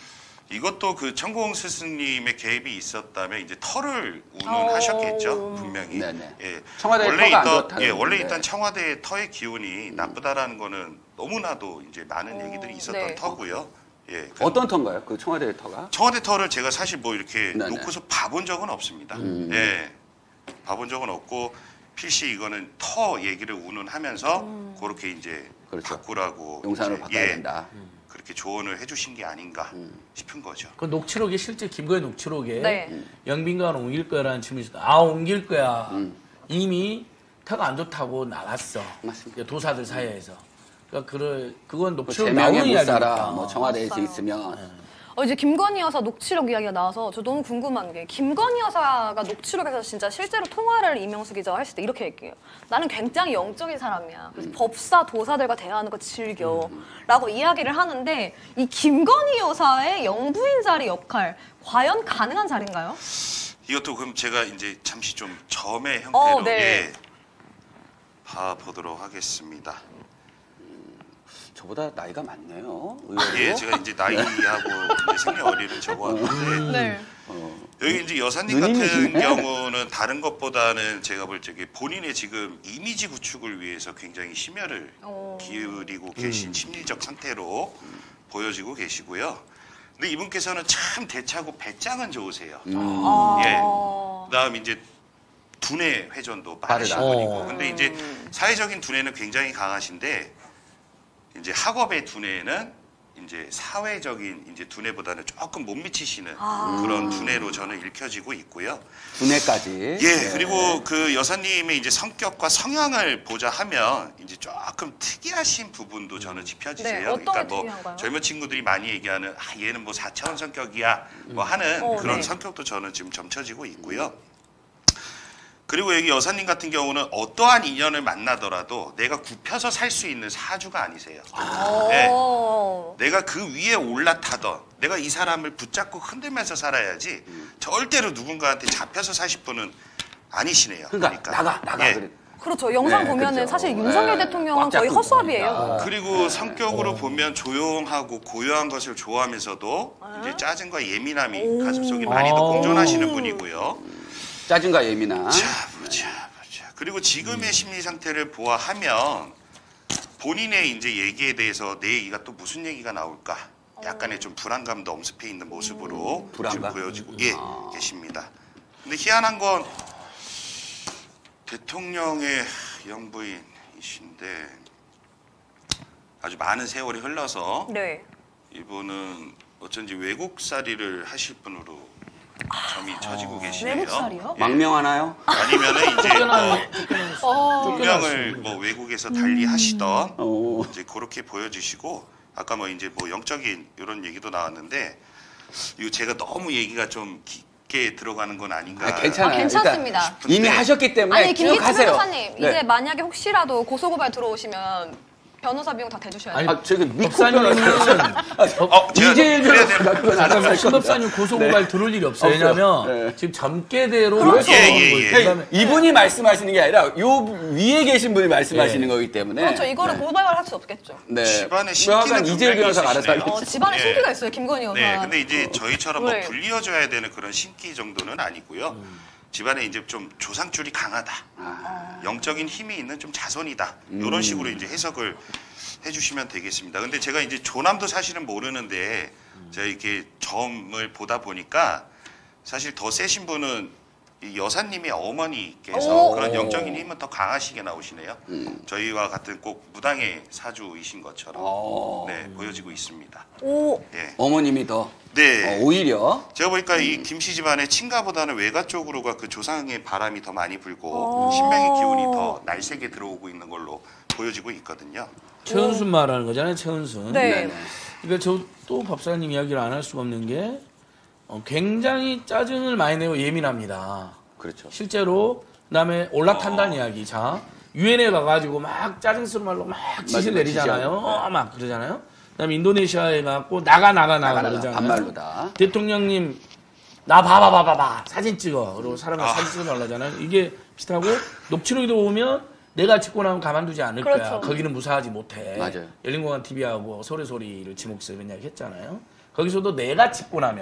이것도 그 천공 스승님의 개입이 있었다면 이제 터를 운운하셨겠죠, 분명히. 네네. 예. 청와대의 원래 터가 안 있던 좋다는 원래 건데. 있던 청와대의 터의 기운이 나쁘다라는 거는 너무나도 이제 많은 얘기들이 있었던 네. 터고요. 예. 어떤 터인가요? 그 청와대 터가? 청와대 터를 제가 사실 뭐 이렇게 네네. 놓고서 봐본 적은 없습니다. 예. 봐본 적은 없고 필시 이거는 터 얘기를 운운하면서 그렇게 이제 그렇죠. 바꾸라고 용산으로 이제, 바꿔야 예, 된다. 그렇게 조언을 해주신 게 아닌가 싶은 거죠. 그 녹취록에 실제 김건희 녹취록에 네. 영빈관 옮길 거야라는 질문이 있었다. 아 옮길 거야. 이미 터가 안 좋다고 나갔어. 맞습니다. 도사들 사이에서. 그러니까 그건 뭐 녹취록 나오는 제명에 못 이야기니까. 살아. 뭐 청와대에 맞아요. 있으면 이제 김건희 여사 녹취록 이야기가 나와서 저 너무 궁금한 게 김건희 여사가 녹취록에서 진짜 실제로 통화를 이명수 기자가 했을 때 이렇게 얘기해요. 나는 굉장히 영적인 사람이야. 그래서 법사 도사들과 대화하는 거 즐겨. 라고 이야기를 하는데 이 김건희 여사의 영부인 자리 역할 과연 가능한 자리인가요? 이것도 그럼 제가 이제 잠시 좀 점의 형태로 네. 예, 봐보도록 하겠습니다. 저보다 나이가 많네요. 의외로. 예, 제가 이제 나이하고 이제 생년월일은 적어왔는데 네. 여기 이제 여사님 누님이시네. 같은 경우는 다른 것보다는 제가 볼 적에 본인의 지금 이미지 구축을 위해서 굉장히 심혈을 기울이고 계신 심리적 상태로 보여지고 계시고요. 근데 이분께서는 참 대차고 배짱은 좋으세요. 예. 그다음 이제 두뇌 회전도 빠르신 빠르다. 분이고. 근데 이제 사회적인 두뇌는 굉장히 강하신데 이제 학업의 두뇌는 이제 사회적인 이제 두뇌보다는 조금 못 미치시는 그런 두뇌로 저는 읽혀지고 있고요. 두뇌까지. 예, 그리고 그 여사님의 이제 성격과 성향을 보자 하면 이제 조금 특이하신 부분도 저는 짚혀지세요. 네, 어떤 그러니까 게 뭐 특이한가요? 젊은 친구들이 많이 얘기하는 얘는 뭐 4차원 성격이야 뭐 하는 그런 네. 성격도 저는 지금 점쳐지고 있고요. 그리고 여기 여사님 같은 경우는 어떠한 인연을 만나더라도 내가 굽혀서 살 수 있는 사주가 아니세요. 네. 내가 그 위에 올라타던 내가 이 사람을 붙잡고 흔들면서 살아야지 절대로 누군가한테 잡혀서 사실 분은 아니시네요. 그러니까 나가. 예. 그래. 그렇죠. 영상 네, 보면은 그렇죠. 사실 윤석열 네. 대통령은 꽉 거의 잡고 헛수업이에요. 그리고 성격으로 보면 조용하고 고요한 것을 좋아하면서도 이제 짜증과 예민함이 가슴속에 많이 더 공존하시는 분이고요. 짜증과 예민함. 자, 보자. 그리고 지금의 심리 상태를 보아하면 본인의 이제 얘기에 대해서 내 얘기가 또 무슨 얘기가 나올까? 약간의 좀 불안감도 엄습해 있는 모습으로 지금 불안감? 보여지고 계십니다. 근데 희한한 건 대통령의 영부인이신데 아주 많은 세월이 흘러서 네. 이분은 어쩐지 외국살이를 하실 분으로 점이 쳐지고 계시네요. 외국살이요? 예. 망명하나요? 아니면은 이제 운명을 뭐 외국에서 달리 하시던 이제 그렇게 보여주시고 아까 뭐 이제 뭐 영적인 이런 얘기도 나왔는데 이거 제가 너무 얘기가 좀 깊게 들어가는 건 아닌가. 괜찮아요. 괜찮습니다. 그러니까 이미 하셨기 때문에 아니 쭉 김기춘 하세요. 변호사님 네. 이제 만약에 혹시라도 고소고발 들어오시면 변호사 비용 다 대주셔야죠. 아니, 아, 저기 믿고 법사님은 이재일 변호사가 잠깐만 신법사님 고소고발 들을 일이 없어요. 왜냐하면 지금 점괘대로 그렇죠. 그다음에 이분이 말씀하시는 게 아니라 요 위에 계신 분이 말씀하시는 거기 때문에. 그렇죠. 이거를 고발할 수 없겠죠. 네. 집안에 명확한 신기는 이재일 분명히 변호사가 알아서 있으시네요. 하겠죠. 집안에 네. 신기가 있어요. 김건희 여사. 네, 근데 이제 저희처럼 뭐 왜? 불리워줘야 되는 그런 신기 정도는 아니고요. 집안에 이제 좀 조상줄이 강하다, 영적인 힘이 있는 좀 자손이다 이런 식으로 이제 해석을 해주시면 되겠습니다. 근데 제가 이제 조남도 사실은 모르는데 제가 이렇게 점을 보다 보니까 사실 더 세신 분은 이 여사님의 어머니께서 오. 그런 영적인 힘은 더 강하시게 나오시네요. 저희와 같은 꼭 무당의 사주이신 것처럼 네, 보여지고 있습니다. 오. 예. 어머님이 더 네. 오히려 제가 보니까 이 김씨 집안의 친가보다는 외가 쪽으로가 그 조상의 바람이 더 많이 불고 신명의 기운이 더 날쌔게 들어오고 있는 걸로 보여지고 있거든요. 최은순 말하는 거잖아요. 최은순. 네. 그러니까 저 또 법사님 이야기를 안 할 수가 없는 게 굉장히 짜증을 많이 내고 예민합니다. 그렇죠. 실제로 그다음에 올라탄다는 이야기. 자 유엔에 가가지고 막 짜증스러운 말로 막 지시 맞아요. 내리잖아요. 막 그러잖아요. 그다음에 인도네시아에 가고 나가 그러잖아요. 반말로 다. 대통령님 나 봐봐 사진 찍어. 그리고 사람을 사진 찍어 달라잖아요. 이게 비슷하고 녹취록에도 보면 내가 찍고 나면 가만두지 않을 그렇죠. 거야. 거기는 무사하지 못해. 맞아요. 열린공간 TV하고 서울의 소리를 지목해서 이런 이야기 했잖아요. 거기서도 내가 찍고 나면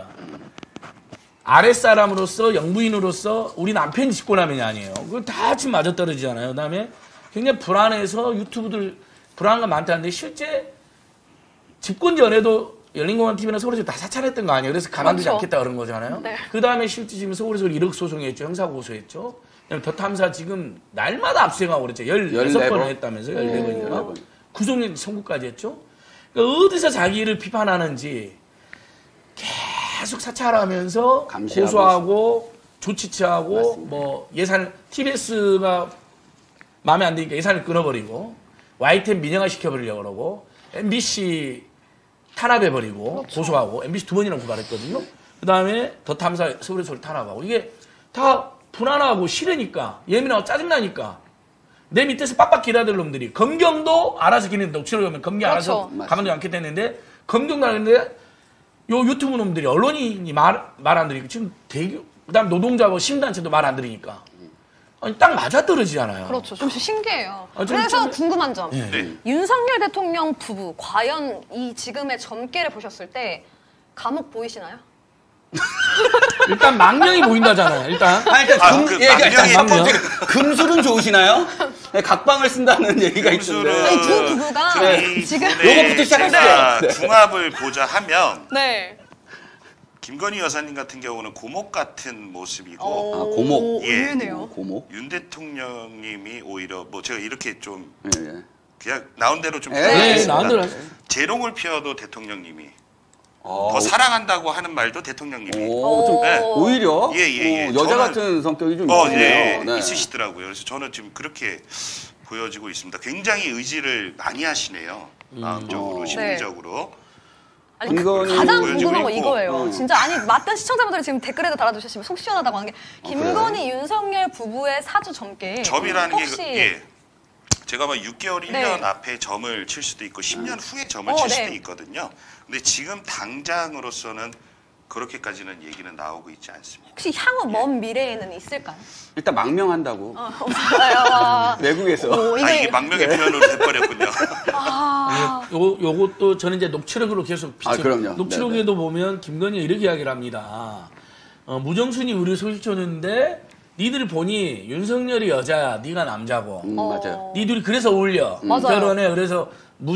아랫사람으로서 영부인으로서 우리 남편이 찍고 나면이 아니에요. 그걸 다 지금 맞아떨어지잖아요. 그다음에 굉장히 불안해서 유튜브들 불안감 많다는데 실제 집권 전에도 열린공간 TV나 서울에서 다 사찰했던 거 아니에요. 그래서 가만두지 그렇죠. 않겠다 그런 거잖아요. 네. 그다음에 실제 지금 서울에서 1억 소송했죠. 형사고소했죠. 그다음에 더 탐사 지금 날마다 압수행하고 그랬죠. 16번을 했다면서요. 14번인가. 구속령 선고까지 했죠. 그러니까 어디서 자기를 비판하는지 계속 사찰하면서 감시하고 고소하고 조치 취하고 맞습니다. 뭐 예산 TBS가 마음에 안 드니까 예산을 끊어버리고 YTN 민영화 시켜버리려고 그러고 MBC 탄압해버리고 고소하고 MBC 2번이나 고발했거든요. 그다음에 더 탐사 서울의 소리 탄압하고 이게 다 불안하고 싫으니까 예민하고 짜증나니까 내 밑에서 빡빡 기다릴 놈들이 검경도 알아서 기는데 녹취록에 보면 검경 알아서 그렇죠. 가만두지 않겠다 했는데 검경도 하는데 요 유튜브 놈들이 언론인이 말 안 들으니까 지금 그다음 노동자고 시민단체도 말 안 들으니까 아니 딱 맞아떨어지잖아요. 그렇죠. 좀 신기해요. 아, 좀 그래서 궁금한 점. 네. 윤석열 대통령 부부 과연 이 지금의 점괘를 보셨을 때 감옥 보이시나요? 일단 망령이 보인다잖아요. 일단 그 망령의 금술은 좋으시나요? 네, 각방을 쓴다는 얘기가 있던데. 아니, 두 부부가 지금 요거부터 시작할게요. 제가 네. 궁합을 보자 하면 네. 김건희 여사님 같은 경우는 고목 같은 모습이고 아, 고목. 예. 의외네요. 고목. 윤 대통령님이 오히려 뭐 제가 이렇게 좀 예, 예. 그냥 나온 대로 좀 예, 네, 나온 대로 재롱을 피워도 대통령님이 어, 더 사랑한다고 하는 말도 대통령님이 좀 네. 오히려 예. 여자 저는- 같은 성격이 좀 네, 있네요. 네. 있으시더라고요. 그래서 저는 지금 그렇게 보여지고 있습니다. 굉장히 의지를 많이 하시네요. 마음적으로, 네. 심리적으로. 아니 김건희 가장 보여지고 궁금한 건 있고. 이거예요. 진짜 아니 맞던 시청자분들이 지금 댓글에도 달아주셨지만 속 시원하다고 하는 게 김건희 윤석열 부부의 사주 점괘 점이라는 혹시 게 예. 제가 막 6개월, 1년 네. 앞에 점을 칠 수도 있고 10년 후에 점을 어, 칠 네. 수도 있거든요. 근데 지금 당장으로서는 그렇게까지는 얘기는 나오고 있지 않습니다. 혹시 향후 먼 미래에는 있을까요? 일단 망명한다고 없어요. 외국에서. 오, 아, 이게 망명의 표현으로 돼버렸군요. 요것도 저는 이제 녹취록으로 계속 아, 그럼요. 녹취록에도 보면 김건희가 이렇게 이야기를 합니다. 무정순이 우리 소식 줬는데 니들 보니 윤석열이 여자야, 네가 남자고. 맞아요. 니들이 그래서 어울려. 맞아요. 결혼해. 그래서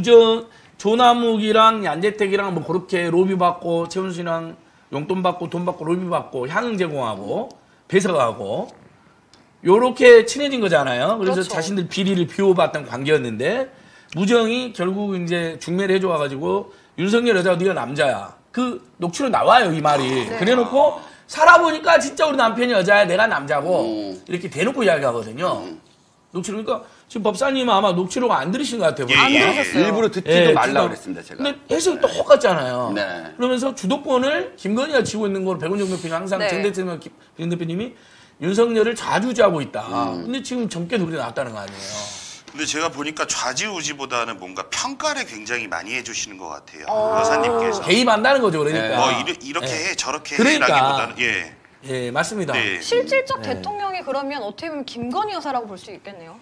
조남욱이랑 얀재택이랑 뭐 그렇게 로비 받고 최은순이랑 용돈 받고 돈 받고 로비 받고 향 제공하고 배석하고 요렇게 친해진 거잖아요. 그래서 그렇죠. 자신들 비리를 비호받던 관계였는데 무정이 결국 이제 중매를 해줘가지고 윤석열 여자가 네가 남자야. 그 녹취록 나와요 이 말이. 그래놓고 살아보니까 진짜 우리 남편이 여자야, 내가 남자고 이렇게 대놓고 이야기하거든요. 녹취록 그러니까 지금 법사님은 아마 녹취록 안 들으신 것 같아요. 안 예. 들으셨어요. 일부러 듣지도 예, 말라 주도- 그랬습니다, 제가. 근데 해석이 똑같잖아요. 네. 그러면서 주도권을 김건희가 쥐고 있는 걸 백원정 대표님 항상 네. 정 대표님이 윤석열을 좌주지하고 있다. 근데 지금 점괘 둘이 나왔다는 거 아니에요. 근데 제가 보니까 좌지우지보다는 뭔가 평가를 굉장히 많이 해주시는 것 같아요. 여사님께서. 개입한다는 거죠, 그러니까. 뭐 이렇게 해 저렇게 그러니까. 해라기보다는 예. 예, 맞습니다. 네. 실질적 대통령이 그러면 어떻게 보면 김건희 여사라고 볼 수 있겠네요.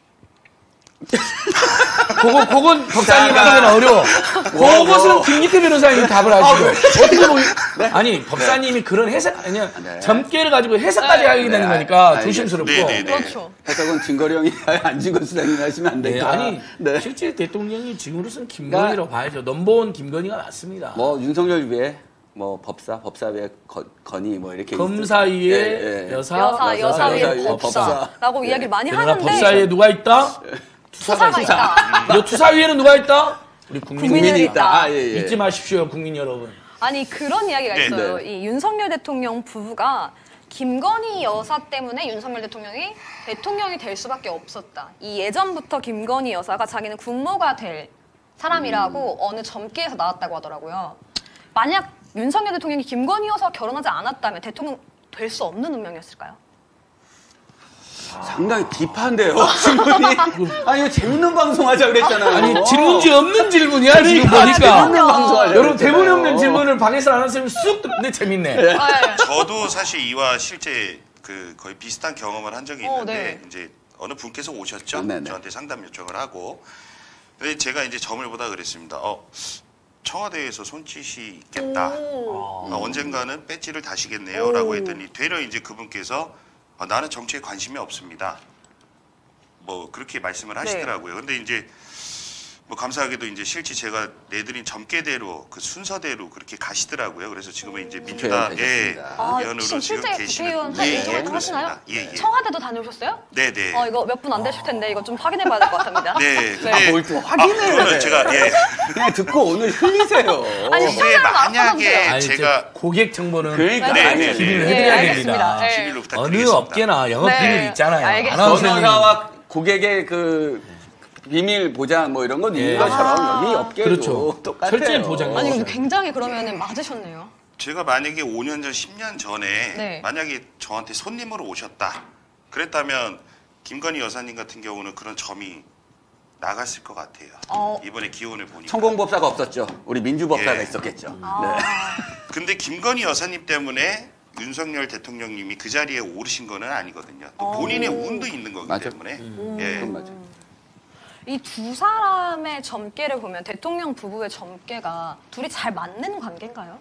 그건 법사님한테는 어려워. 그것은 김기태 변호사님이 답을 하시죠. 어떻게 보면 아니 법사님이 그런 해석 그냥 점괘를 가지고 해석까지 하게 되는 거니까 조심스럽고. 그렇죠. 해석은 진거령이 안진걸 수장님이 하시면 안 네, 될까? 아니 네. 실제 대통령이 지금으로서는 김건희라고 봐야죠. 넘버원 김건희가 맞습니다. 뭐 윤석열 위에 뭐 법사 위에 건의 뭐 이렇게 검사 위에 여사 위에 위에 법사라고 이야기를 많이 그러나 하는데 법사 위에 누가 있다? 투사가 있다. 이 투사 위에는 누가 있다? 우리 국민이 있다. 아, 예. 잊지 마십시오, 국민 여러분. 아니 그런 이야기가 네, 있어요. 네. 이 윤석열 대통령 부부가 김건희 여사 때문에 윤석열 대통령이 대통령이 될 수밖에 없었다. 이 예전부터 김건희 여사가 자기는 국모가 될 사람이라고 어느 점괘에서 나왔다고 하더라고요. 만약 윤석열 대통령이 김건희 여사와 결혼하지 않았다면 대통령 될 수 없는 운명이었을까요? 상당히 딥한데요, 질문이. 아니, 이거 재밌는 방송 하자 그랬잖아요. 아니 질문지 없는 질문이야 지금 그러니까 보니까. 재밌는 방송 하자 여러분 그랬잖아요. 대본이 없는 질문을 방에서 안 하시면 쑥 근데 재밌네. 저도 사실 이와 실제 그 거의 비슷한 경험을 한 적이 있는데 네. 이제 어느 분께서 오셨죠. 네네. 저한테 상담 요청을 하고. 근데 제가 이제 점을 보다 그랬습니다. 청와대에서 손짓이 있겠다. 언젠가는 배지를 다시겠네요라고 했더니 되려 이제 그분께서 나는 정치에 관심이 없습니다. 뭐 그렇게 말씀을 하시더라고요. 근데 이제 뭐 감사하게도 이제 실제 제가 내드린 점괘대로 그 순서대로 그렇게 가시더라고요. 그래서 지금은 이제 민주당 의원으로 지금 실제 계시는 국회의원 하시나요? 청와대도 다녀오셨어요? 네네. 이거 몇 분 안 되실 텐데 이거 좀 확인해봐야 될 것 같습니다. 네. 근데 뭘 또 확인을 그거는 해. 제가 그냥 듣고 오늘 흘리세요. 아니, 근데 시청자랑 만약에 알아보세요. 아니, 제가 고객 정보는 그러니까 네, 아니, 네, 비밀을 네. 해드려야 알겠습니다. 됩니다. 네. 비밀로 어느 부탁드리겠습니다. 업계나 영업 네. 비밀 있잖아요. 알겠습니다. 아나운서님. 변호사와 고객의 그 비밀 보장 뭐 이런 건 있는 것처럼 여기 업계도 그렇죠. 똑같아요. 철저히 보장. 아니 근데 굉장히 그러면은 맞으셨네요. 제가 만약에 5년 전, 10년 전에 네. 만약에 저한테 손님으로 오셨다. 그랬다면 김건희 여사님 같은 경우는 그런 점이 나갔을 것 같아요. 이번에 기온을 보니까. 천공법사가 없었죠. 우리 민주법사가 예. 있었겠죠. 네. 근데 김건희 여사님 때문에 윤석열 대통령님이 그 자리에 오르신 거는 아니거든요. 또 본인의 운도 있는 거기 맞아. 때문에. 네. 그건 맞아. 이 두 사람의 점괘를 보면 대통령 부부의 점괘가 둘이 잘 맞는 관계인가요?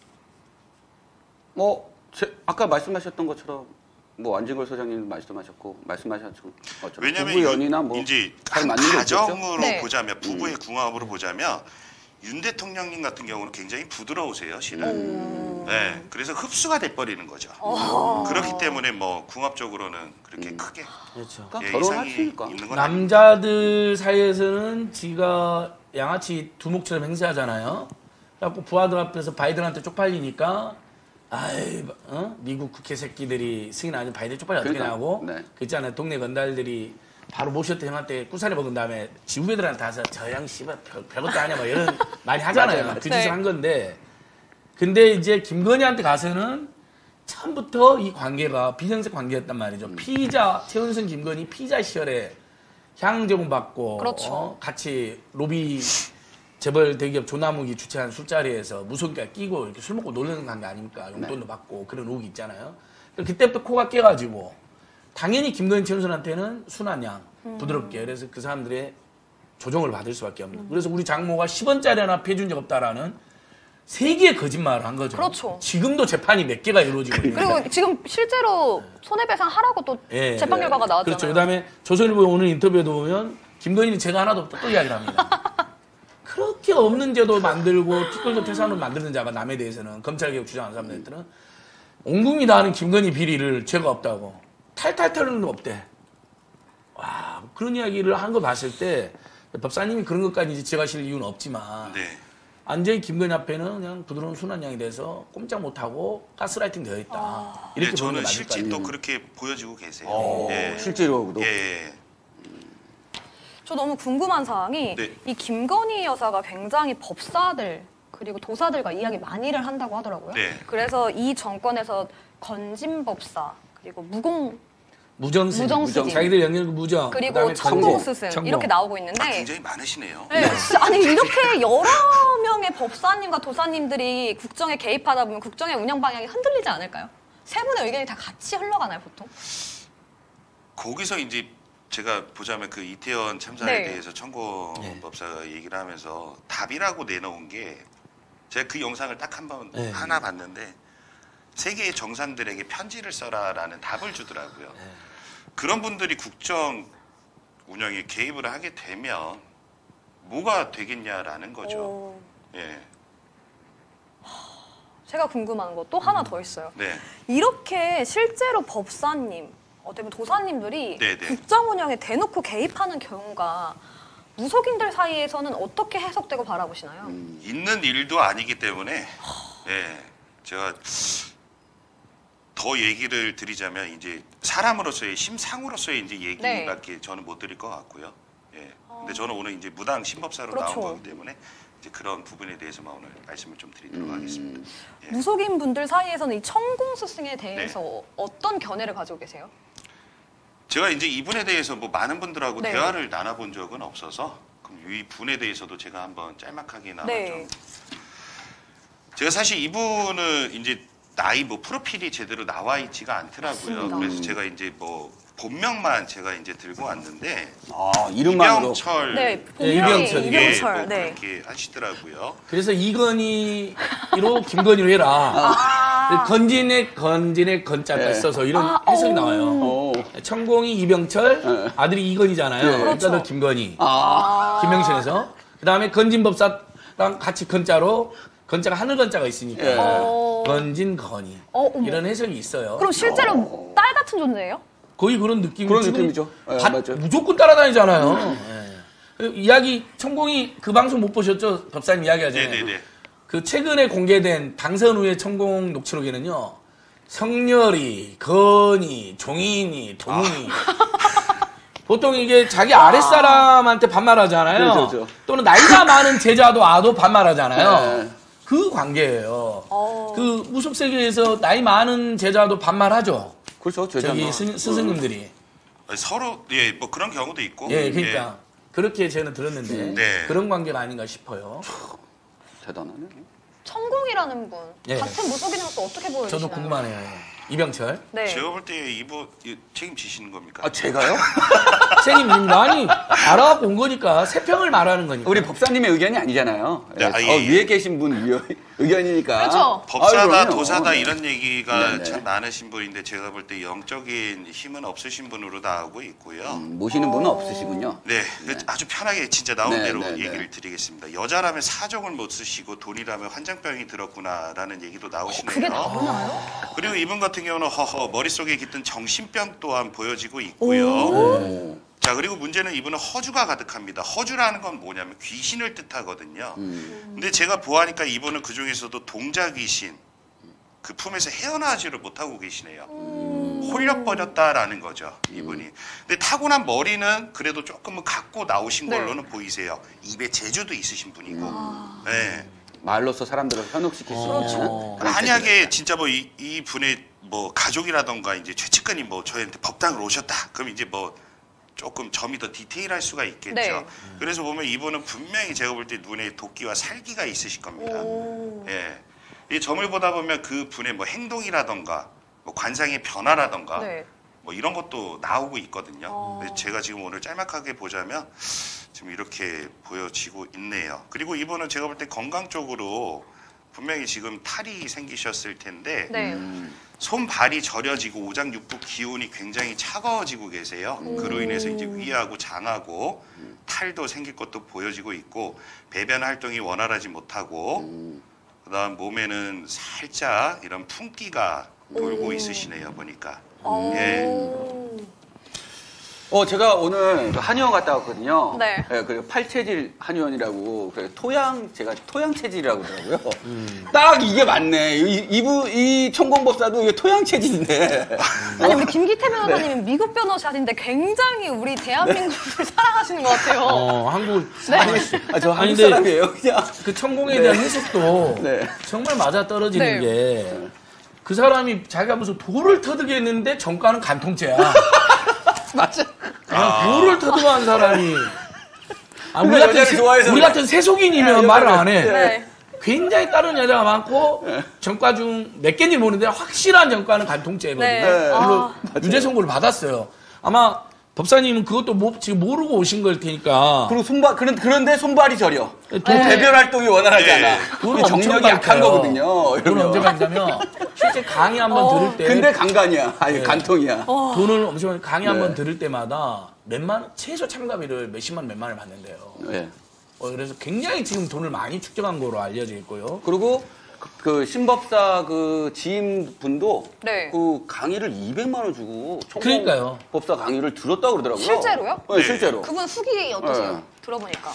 뭐 아까 말씀하셨던 것처럼 뭐 안진걸 소장님 말씀하셨고 말씀하셨던 것처럼 왜냐하면 부부 연이나 뭐 이제 잘 한 맞는 게 있겠죠. 가정으로 네. 보자면 부부의 궁합으로 보자면 윤 대통령님 같은 경우는 굉장히 부드러우세요, 실은. 네, 그래서 흡수가 돼버리는 거죠. 그렇기 때문에 뭐 궁합적으로는 그렇게 크게 그렇죠. 그러니까 이상이 결혼하시니까. 있는 건 남자들 사이에서는 지가 양아치 두목처럼 행세하잖아요. 그래갖고 부하들 앞에서 바이든한테 쪽팔리니까 아이, 미국 국회 새끼들이 승인 아니면 바이든 쪽팔리 어떻게 그러니까, 나고 네. 그 있잖아요. 동네 건달들이 바로 모셨대 형한테 꾸사리 먹은 다음에 지 후배들한테 가서 저 양 씨발 별것도 아니야 뭐 이런 많이 하잖아요. 맞아요. 그 짓을 네. 한 건데 근데 이제 김건희한테 가서는 처음부터 이 관계가 비정식 관계였단 말이죠. 피의자 최은순 김건희 피의자 시절에 향정을 받고 그렇죠. 같이 로비 재벌 대기업 조나무기 주최한 술자리에서 무속인가 끼고 이렇게 술 먹고 놀는 관계 아닙니까? 용돈도 받고 그런 의혹이 있잖아요. 그때부터 코가 깨가지고 당연히 김건희 최은순한테는 순한 양 부드럽게 그래서 그 사람들의 조정을 받을 수밖에 없는. 그래서 우리 장모가 10원짜리 하나 피해준 적 없다라는 세계의 거짓말을 한 거죠. 그렇죠. 지금도 재판이 몇 개가 이루어지고 있는데. 그리고 지금 실제로 손해배상 하라고 또 예. 재판 결과가 나왔잖아요. 그렇죠. 그다음에 조선일보에 오늘 인터뷰에도 보면 김건희는 제가 하나도 없다 또 이야기를 합니다. 그렇게 없는 제도 만들고 특별법 퇴산을 만드는 자가 남에 대해서는 검찰개혁 주장하는 사람들한테는 온 국민이 다 아는 김건희 비리를 죄가 없다고 탈탈탈은 없대. 와 그런 이야기를 한 거 봤을 때 법사님이 그런 것까지 이제 제가실 이유는 없지만 네. 완전히 김건희 앞에는 그냥 부드러운 순한 양이 돼서 꼼짝 못하고 가스라이팅 되어 있다. 이렇게 네, 보는 게 저는 맞을까요? 실제 또 그렇게 보여지고 계세요. 예. 실제로도. 예. 저 너무 궁금한 사항이 네. 이 김건희 여사가 굉장히 법사들 그리고 도사들과 이야기 많이를 한다고 하더라고요. 네. 그래서 이 정권에서 건진법사 그리고 무공 무정 스승. 무정 자기들 영역 무정. 그리고 천공 스승 이렇게 나오고 있는데 굉장히 많으시네요. 네. 아니 이렇게 여러 명의 법사님과 도사님들이 국정에 개입하다 보면 국정의 운영 방향이 흔들리지 않을까요? 세 분의 의견이 다 같이 흘러가나요 보통? 거기서 이제 제가 보자면 그 이태원 참사에 대해서 천공 법사가 얘기를 하면서 답이라고 내놓은 게 제가 그 영상을 딱 하나 봤는데 세계의 정상들에게 편지를 써라라는 답을 주더라고요. 그런 분들이 국정 운영에 개입을 하게 되면 뭐가 되겠냐라는 거죠. 예. 제가 궁금한 거 또 하나 더 있어요. 네. 이렇게 실제로 법사님, 어떻게 보면 도사님들이 국정 운영에 대놓고 개입하는 경우가 무속인들 사이에서는 어떻게 해석되고 바라보시나요? 있는 일도 아니기 때문에 제가 더 얘기를 드리자면 이제 사람으로서의 심상으로서의 이제 얘기밖에 저는 못 드릴 것 같고요. 예. 근데 저는 오늘 이제 무당 신법사로 나온 거기 때문에 이제 그런 부분에 대해서만 오늘 말씀을 좀 드리도록 하겠습니다. 예. 무속인 분들 사이에서는 이 천공 스승에 대해서 어떤 견해를 가지고 계세요? 제가 이제 이분에 대해서 뭐 많은 분들하고 대화를 나눠본 적은 없어서 그럼 이 분에 대해서도 제가 한번 짤막하게나마 좀. 제가 사실 이분은 이제 나이 뭐 프로필이 제대로 나와 있지가 않더라고요. 맞습니다. 그래서 제가 이제 뭐 본명만 제가 이제 들고 왔는데 이름만으로 이병철, 이병철, 뭐 그렇게 하시더라고요. 그래서 이건희로 김건희로 해라. 건진의 건자가 있어서 이런 해석이 나와요. 천공이 이병철, 아들이 이건희잖아요. 그러니까 김건희, 김영신에서 그 다음에 건진법사랑 같이 건자로 건자가 하늘 건자가 있으니까 건진 건희 이런 해석이 있어요. 그럼 실제로 딸 같은 존재예요? 거의 그런 느낌이 그런 느낌이죠. 맞아요. 무조건 따라다니잖아요. 이야기 천공이 그 방송 못 보셨죠? 법사님 이야기하잖아요. 네네네. 그 최근에 공개된 당선 후의 천공 녹취록에는요. 성렬이, 건이, 종인이, 동이 보통 이게 자기 아랫사람한테 반말하잖아요. 그렇죠. 또는 나이가 많은 제자도 아도 반말하잖아요. 그 관계예요. 그 무속 세계에서 나이 많은 제자도 반말하죠. 그렇죠. 저기 스승님들이 서로 뭐 그런 경우도 있고. 그러니까 그렇게 저는 들었는데 그런 관계가 아닌가 싶어요. 대단하네. 천공이라는 분 같은 무속인으로서 어떻게 보여주시나요? 저도 궁금하네요. 이병철. 제가 볼 때 이분 책임지시는 겁니까? 아 제가요? 책임입니다. 아니 알아본 거니까 세평을 말하는 거니까. 우리 법사님의 의견이 아니잖아요. 위에 계신 분 의견이니까. 그렇죠. 법사다 도사다 이런 얘기가 참 많으신 분인데 제가 볼 때 영적인 힘은 없으신 분으로 나오고 있고요. 모시는 분은 없으시군요. 네. 아주 편하게 진짜 나온 대로 얘기를 드리겠습니다. 여자라면 사정을 못 쓰시고 돈이라면 환장병이 들었구나라는 얘기도 나오시네요. 그게 나오나요? 그리고 이분 같은 경우는 머릿속에 깃든 정신병 또한 보여지고 있고요. 자, 그리고 문제는 이분은 허주가 가득합니다. 허주라는 건 뭐냐면 귀신을 뜻하거든요. 근데 제가 보아하니까 이분은 그 중에서도 동자 귀신, 그 품에서 헤어나지를 못하고 계시네요. 홀려버렸다라는 거죠, 이분이. 근데 타고난 머리는 그래도 조금은 갖고 나오신 걸로는 보이세요. 입에 재주도 있으신 분이고. 말로써 사람들을 현혹시킬 수 있는. 만약에 진짜 뭐 이 분의 뭐 가족이라던가 이제 최측근이 뭐 저희한테 법당을 오셨다. 그럼 이제 뭐 조금 점이 더 디테일할 수가 있겠죠. 그래서 보면 이분은 분명히 제가 볼 때 눈에 도끼와 살기가 있으실 겁니다. 이 점을 보다 보면 그 분의 뭐 행동이라던가 뭐 관상의 변화라던가 뭐 이런 것도 나오고 있거든요. 그래서 제가 지금 오늘 짤막하게 보자면 지금 이렇게 보여지고 있네요. 그리고 이분은 제가 볼 때 건강 쪽으로 분명히 지금 탈이 생기셨을 텐데 손발이 저려지고 오장육부 기운이 굉장히 차가워지고 계세요. 그로 인해서 이제 위하고 장하고 탈도 생길 것도 보여지고 있고 배변 활동이 원활하지 못하고 그다음 몸에는 살짝 이런 품기가 돌고 있으시네요. 보니까. 제가 오늘 한의원 갔다 왔거든요. 그리고 팔체질 한의원이라고 제가 토양 체질이라고 그러더라고요. 딱 이게 맞네. 이 천공법사도 이게 토양 체질인데. 아니 우리 김기태 변호사님은 미국 변호사인데 굉장히 우리 대한민국을 사랑하시는 것 같아요. 한국. 저 한국 사람이에요. 그냥 그 천공에 대한 해석도 정말 맞아 떨어지는 게. 그 사람이 자기가 무슨 돌을 터득했는데 정가는 간통죄야. 맞아. 그냥 물을 터득한 사람이. 그러니까 여자를 좋아해서 우리 같은 세속인이면 말을 안 해. 네. 굉장히 다른 여자가 많고 전과 중 몇 개인지 모르는데 확실한 전과는 간통죄거든요. 네. 물론 유죄 선고를 받았어요. 아마 법사님은 그것도 지금 모르고 오신 걸 테니까. 그리고 그런데 손발이 저려. 네. 배변 활동이 원활하지 네. 않아. 그건 이게 정력이 엄청 약한 밝혀요. 거거든요. 그건 이러면. 언제 갔냐면 실제 강의 한번 들을 때 근데 간간이야. 아니 네. 간통이야. 돈을 엄청 강의 네. 한번 들을 때마다 몇만 원, 최소 참가비를 몇십만 몇만을 받는데요. 네. 그래서 굉장히 지금 돈을 많이 축적한 거로 알려져 있고요. 그리고 그 신법사 그 지인분도 네. 그 강의를 200만 원 주고 그러니까요. 법사 강의를 들었다고 그러더라고요. 실제로요? 네, 실제로. 그분 후기 어떠세요? 네. 들어보니까.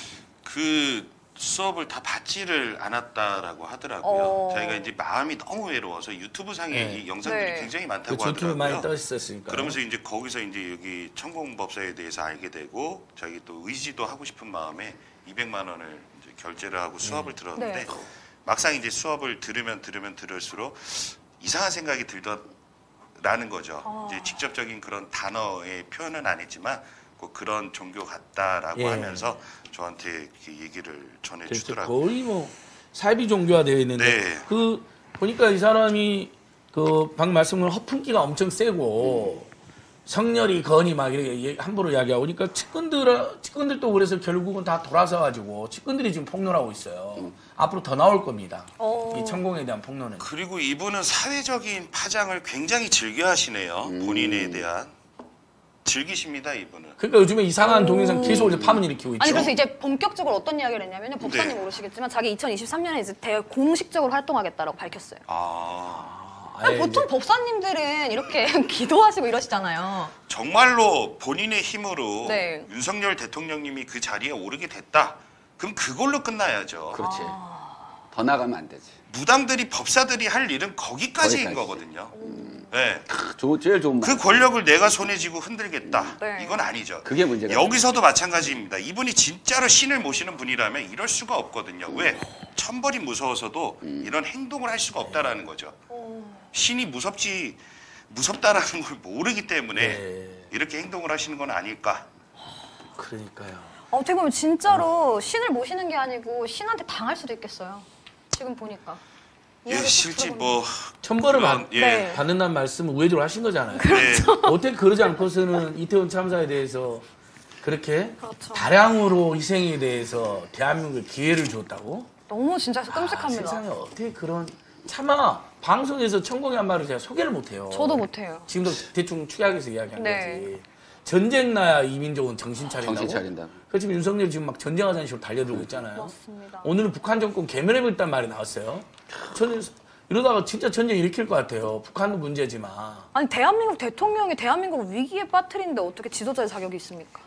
그 수업을 다 받지를 않았다라고 하더라고요. 어. 자기가 이제 마음이 너무 외로워서 유튜브 상에 네. 이 영상들이 네. 굉장히 많다고 그 유튜브 많이 하더라고요. 떠 있었으니까. 그러면서 이제 거기서 이제 여기 천공법사에 대해서 알게 되고 자기 또 의지도 하고 싶은 마음에 200만 원을 이제 결제를 하고 수업을 들었는데 네. 막상 이제 수업을 들으면 들을수록 이상한 생각이 들더라는 거죠. 이제 직접적인 그런 단어의 표현은 안 했지만 꼭 그런 종교 같다라고 예. 하면서 저한테 이렇게 얘기를 그래서 전해주더라고요. 거의 뭐 사이비 종교화 되어 있는데 네. 그 보니까 이 사람이 그 방금 말씀드린 허풍기가 엄청 세고 성렬이 건이 막 이렇게 함부로 이야기하고 그러니까 측근들도 그래서 결국은 다 돌아서 가지고 측근들이 지금 폭로하고 있어요. 앞으로 더 나올 겁니다. 이 천공에 대한 폭로는. 그리고 이분은 사회적인 파장을 굉장히 즐겨하시네요. 본인에 대한 즐기십니다 이분은. 그러니까 요즘에 이상한 동영상 계속 이제 파문 일으키고 있죠. 아니 그래서 이제 본격적으로 어떤 이야기를 했냐면요. 법사님 네. 모르시겠지만 자기 2023년에 이제 공식적으로 활동하겠다라고 밝혔어요. 아니, 아예 보통 이제 법사님들은 이렇게 기도하시고 이러시잖아요. 정말로 본인의 힘으로 네. 윤석열 대통령님이 그 자리에 오르게 됐다. 그럼 그걸로 끝나야죠. 그렇지. 더 나가면 안 되지. 무당들이 법사들이 할 일은 거기까지인 거기까지. 거거든요. 네. 제일 좋은 말. 그 권력을 내가 손에 쥐고 흔들겠다. 네. 이건 아니죠. 그게 문제가. 여기서도 마찬가지입니다. 이분이 진짜로 신을 모시는 분이라면 이럴 수가 없거든요. 왜? 천벌이 무서워서도 이런 행동을 할 수가 없다라는 거죠. 신이 무섭다라는 걸 모르기 때문에 네. 이렇게 행동을 하시는 건 아닐까. 그러니까요. 어떻게 보면 진짜로 신을 모시는 게 아니고 신한테 당할 수도 있겠어요. 지금 보니까. 예, 이야기 실제 들어보니까. 뭐 천벌을 그런, 예. 네. 받는다는 말씀을 우회적으로 하신 거잖아요. 네. 어떻게 그러지 않고서는 이태원 참사에 대해서 그렇게 그렇죠. 다량으로 희생에 대해서 대한민국에 기회를 줬다고? 너무 진짜 끔찍합니다. 세상에 어떻게 그런 차마 방송에서 천공의 한 말을 제가 소개를 못해요. 저도 못해요. 지금도 대충 추격해서 이야기한 네. 거지. 전쟁 나야 이 민족은 정신 차린다고. 정신 차린다. 그 지금 윤석열 지금 막 전쟁하자는 식으로 달려들고 있잖아요. 맞습니다. 오늘은 북한 정권 개멸해버렸다는 말이 나왔어요. 저는 이러다가 진짜 전쟁 일으킬 것 같아요. 북한도 문제지만. 아니 대한민국 대통령이 대한민국을 위기에 빠뜨리는데 어떻게 지도자의 자격이 있습니까?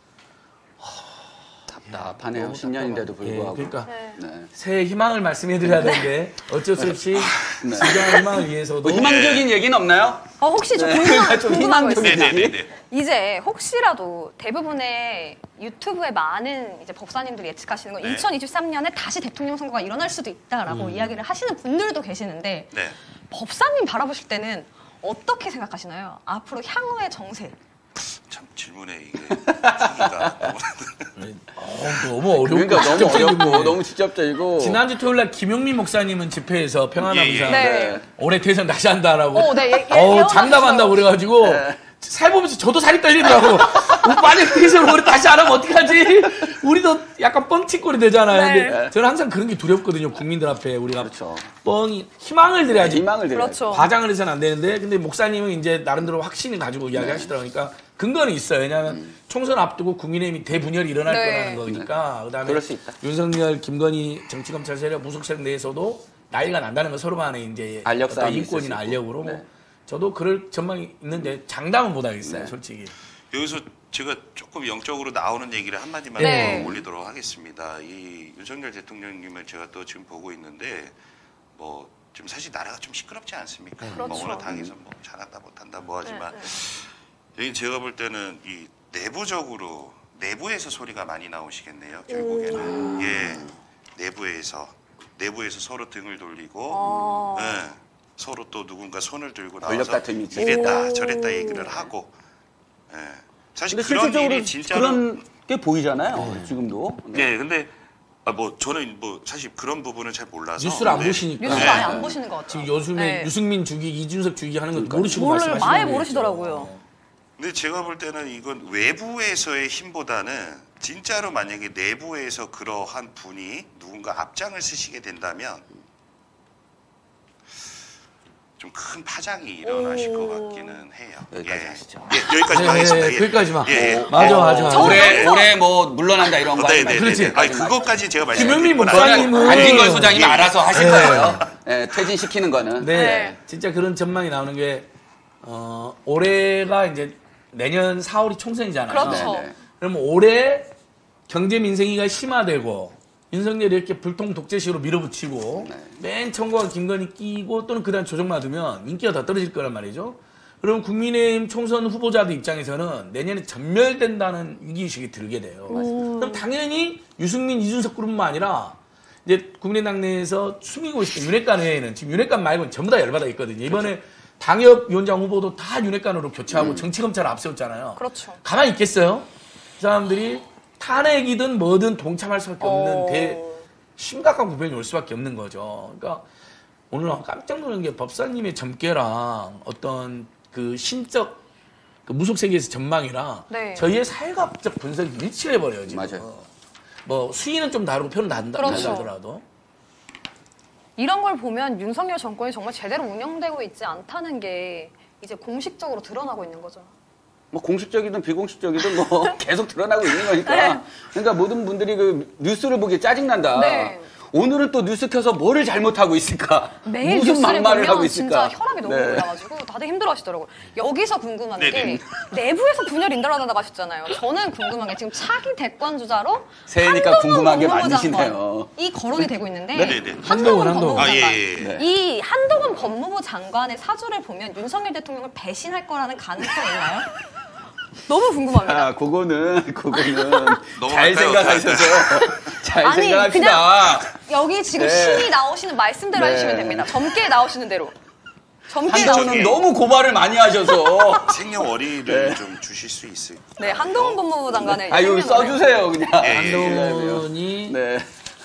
답답하네요. 너무 10년인데도 답답하고. 불구하고. 예, 그러니까 네. 네. 새해 희망을 말씀해드려야 되는데 어쩔 수 없이 네. 진정한 희망을 위해서도 뭐 희망적인 얘기는 없나요? 혹시 저 네. 궁금한 좀 거 있어요. 네네네네. 이제 혹시라도 대부분의 유튜브에 많은 이제 법사님들이 예측하시는 건 네. 2023년에 다시 대통령 선거가 일어날 수도 있다라고 이야기를 하시는 분들도 계시는데 네. 법사님 바라보실 때는 어떻게 생각하시나요? 앞으로 향후의 정세. 참 질문에 이게 크기가 너무 어려운 그러니까 너무 직접적인 어렵고 부분이에요. 너무 직접적이고. 지난주 토요일날 김용민 목사님은 집회에서 평안한 예, 예. 이상 네. 올해 대선 다시 한다라고 네, 장담한다고 그래가지고 살보면서 저도 살이 떨리더라고. 오빠는 대선 올해 다시 안 하면 어떡하지? 우리도 약간 뻥치꼴이 되잖아요. 네. 근데 저는 항상 그런 게 두렵거든요. 국민들 앞에 우리가 그렇죠. 희망을 드려야지. 희망을 드려야지. 그렇죠. 과장을 해서는 안 되는데 근데 목사님은 이제 나름대로 확신을 가지고 이야기하시더라고요. 그러니까 근거는 있어요. 왜냐하면 총선 앞두고 국민의힘이 대분열이 일어날 네. 거라는 거니까. 그다음에 그럴 수 있다. 윤석열, 김건희 정치검찰 세력, 무속 세력 내에서도 나이가 난다는 거 서로 간에 이제 알력 어떤 싸움이 인권이나 있을 수 있고. 알력으로 네. 뭐 저도 그럴 전망이 있는데 장담은 못 하겠어요, 네. 솔직히. 여기서 제가 조금 영적으로 나오는 얘기를 한마디만 네. 더 올리도록 하겠습니다. 이 윤석열 대통령님을 제가 또 지금 보고 있는데 뭐 지금 사실 나라가 좀 시끄럽지 않습니까? 그렇죠. 뭐 어느 당에서 뭐 잘한다 못한다 뭐 하지만 네, 여기 제가 볼 때는 이 내부적으로 내부에서 소리가 많이 나오시겠네요. 결국에는 내부에서 서로 등을 돌리고 예, 서로 또 누군가 손을 들고 권력 나와서 다툼이 있지. 이랬다 저랬다 얘기를 하고 사실 근데 그런 실질적으로 일이 진짜로 그런 게 보이잖아요. 지금도. 네, 근데 뭐 저는 뭐 사실 그런 부분은 잘 몰라서 뉴스를 안 네. 보시니까. 뉴스를 아예 안 보시는 것 같아요. 지금 요즘에 네. 유승민 주기, 이준석 주기 하는 거 모르시고 몰라요. 말씀하시는 아예 거겠죠. 모르시더라고요. 근데 제가 볼 때는 이건 외부에서의 힘보다는 진짜로 만약에 내부에서 그러한 분이 누군가 앞장을 쓰시게 된다면 좀 큰 파장이 일어나실 것 같기는 해요. 여기까지 하시죠. 예, 여기까지만 하겠습니다. 예. 거기까지만. 예. 맞아. 올해 뭐 물러난다 이런 거. 네네. 그렇지. 아니 그것까지 제가 김영민 말씀드린 건 목사님은 안진걸 소장님이 예. 알아서 하실 거예요. 예, 퇴진시키는 거는. 네. 진짜 그런 전망이 나오는 게 올해가 이제 내년 4월이 총선이잖아요. 그렇죠. 네네. 그러면 올해 경제 민생위가 심화되고 윤석열이 이렇게 불통 독재식으로 밀어붙이고 맨 청구와 김건희 끼고 또는 그다음 조정받으면 인기가 더 떨어질 거란 말이죠. 그럼 국민의힘 총선 후보자들 입장에서는 내년에 전멸된다는 위기의식이 들게 돼요. 그럼 당연히 유승민, 이준석 그룹뿐만 아니라 이제 국민의당 내에서 숨기고 있을 윤핵관 외에는 지금 윤핵관 말고는 전부 다 열받아 있거든요. 이번에 당협위원장 후보도 다 윤핵관으로 교체하고 정치검찰을 앞세웠잖아요. 그렇죠. 가만히 있겠어요? 그 사람들이 탄핵이든 뭐든 동참할 수밖에 없는 심각한 구별이 올 수밖에 없는 거죠. 그러니까 오늘 깜짝 놀란 게 법사님의 점괘랑 어떤 그 신적 그 무속 세계에서 전망이랑 네. 저희의 사회학적 분석이 일치해 버려요 지금. 맞아요. 뭐 수위는 좀 다르고 표는 그렇죠. 다르더라도. 이런 걸 보면 윤석열 정권이 정말 제대로 운영되고 있지 않다는 게 이제 공식적으로 드러나고 있는 거죠. 뭐 공식적이든 비공식적이든 뭐 계속 드러나고 있는 거니까. 그러니까 모든 분들이 그 뉴스를 보기 짜증난다. 네. 오늘은 또 뉴스 켜서 뭐를 잘못하고 있을까? 매일 무슨 뉴스를 막말을 보면 하고 있을까? 진짜 혈압이 너무 네. 올라가지고 다들 힘들어하시더라고요. 여기서 궁금한 네네. 게 내부에서 분열이 일어난다고 하셨잖아요. 저는 궁금한 게 지금 차기 대권 주자로 새해니까 궁금한 게 법무부 많으시네요. 장관, 이 거론이 되고 있는데 네네. 한동훈 한동훈. 법무부 아, 장관. 예. 이 한동훈 법무부 장관의 사주를 보면 윤석열 대통령을 배신할 거라는 가능성이 있나요? 너무 궁금합니다. 아, 그거는 너무 잘 가까이 생각하셔서 잘 아니, 생각합시다. 여기 지금 네. 신이 나오시는 말씀대로 네. 해주시면 됩니다. 점괘 나오시는 대로. 점괘 한동훈은 나오시는 너무 고발을 많이 하셔서. 생년월일을 좀 주실 수 있을까요? 네, 한동훈 법무부 장관의 아, 여기 생년월일. 써주세요, 그냥. 한동훈이 네.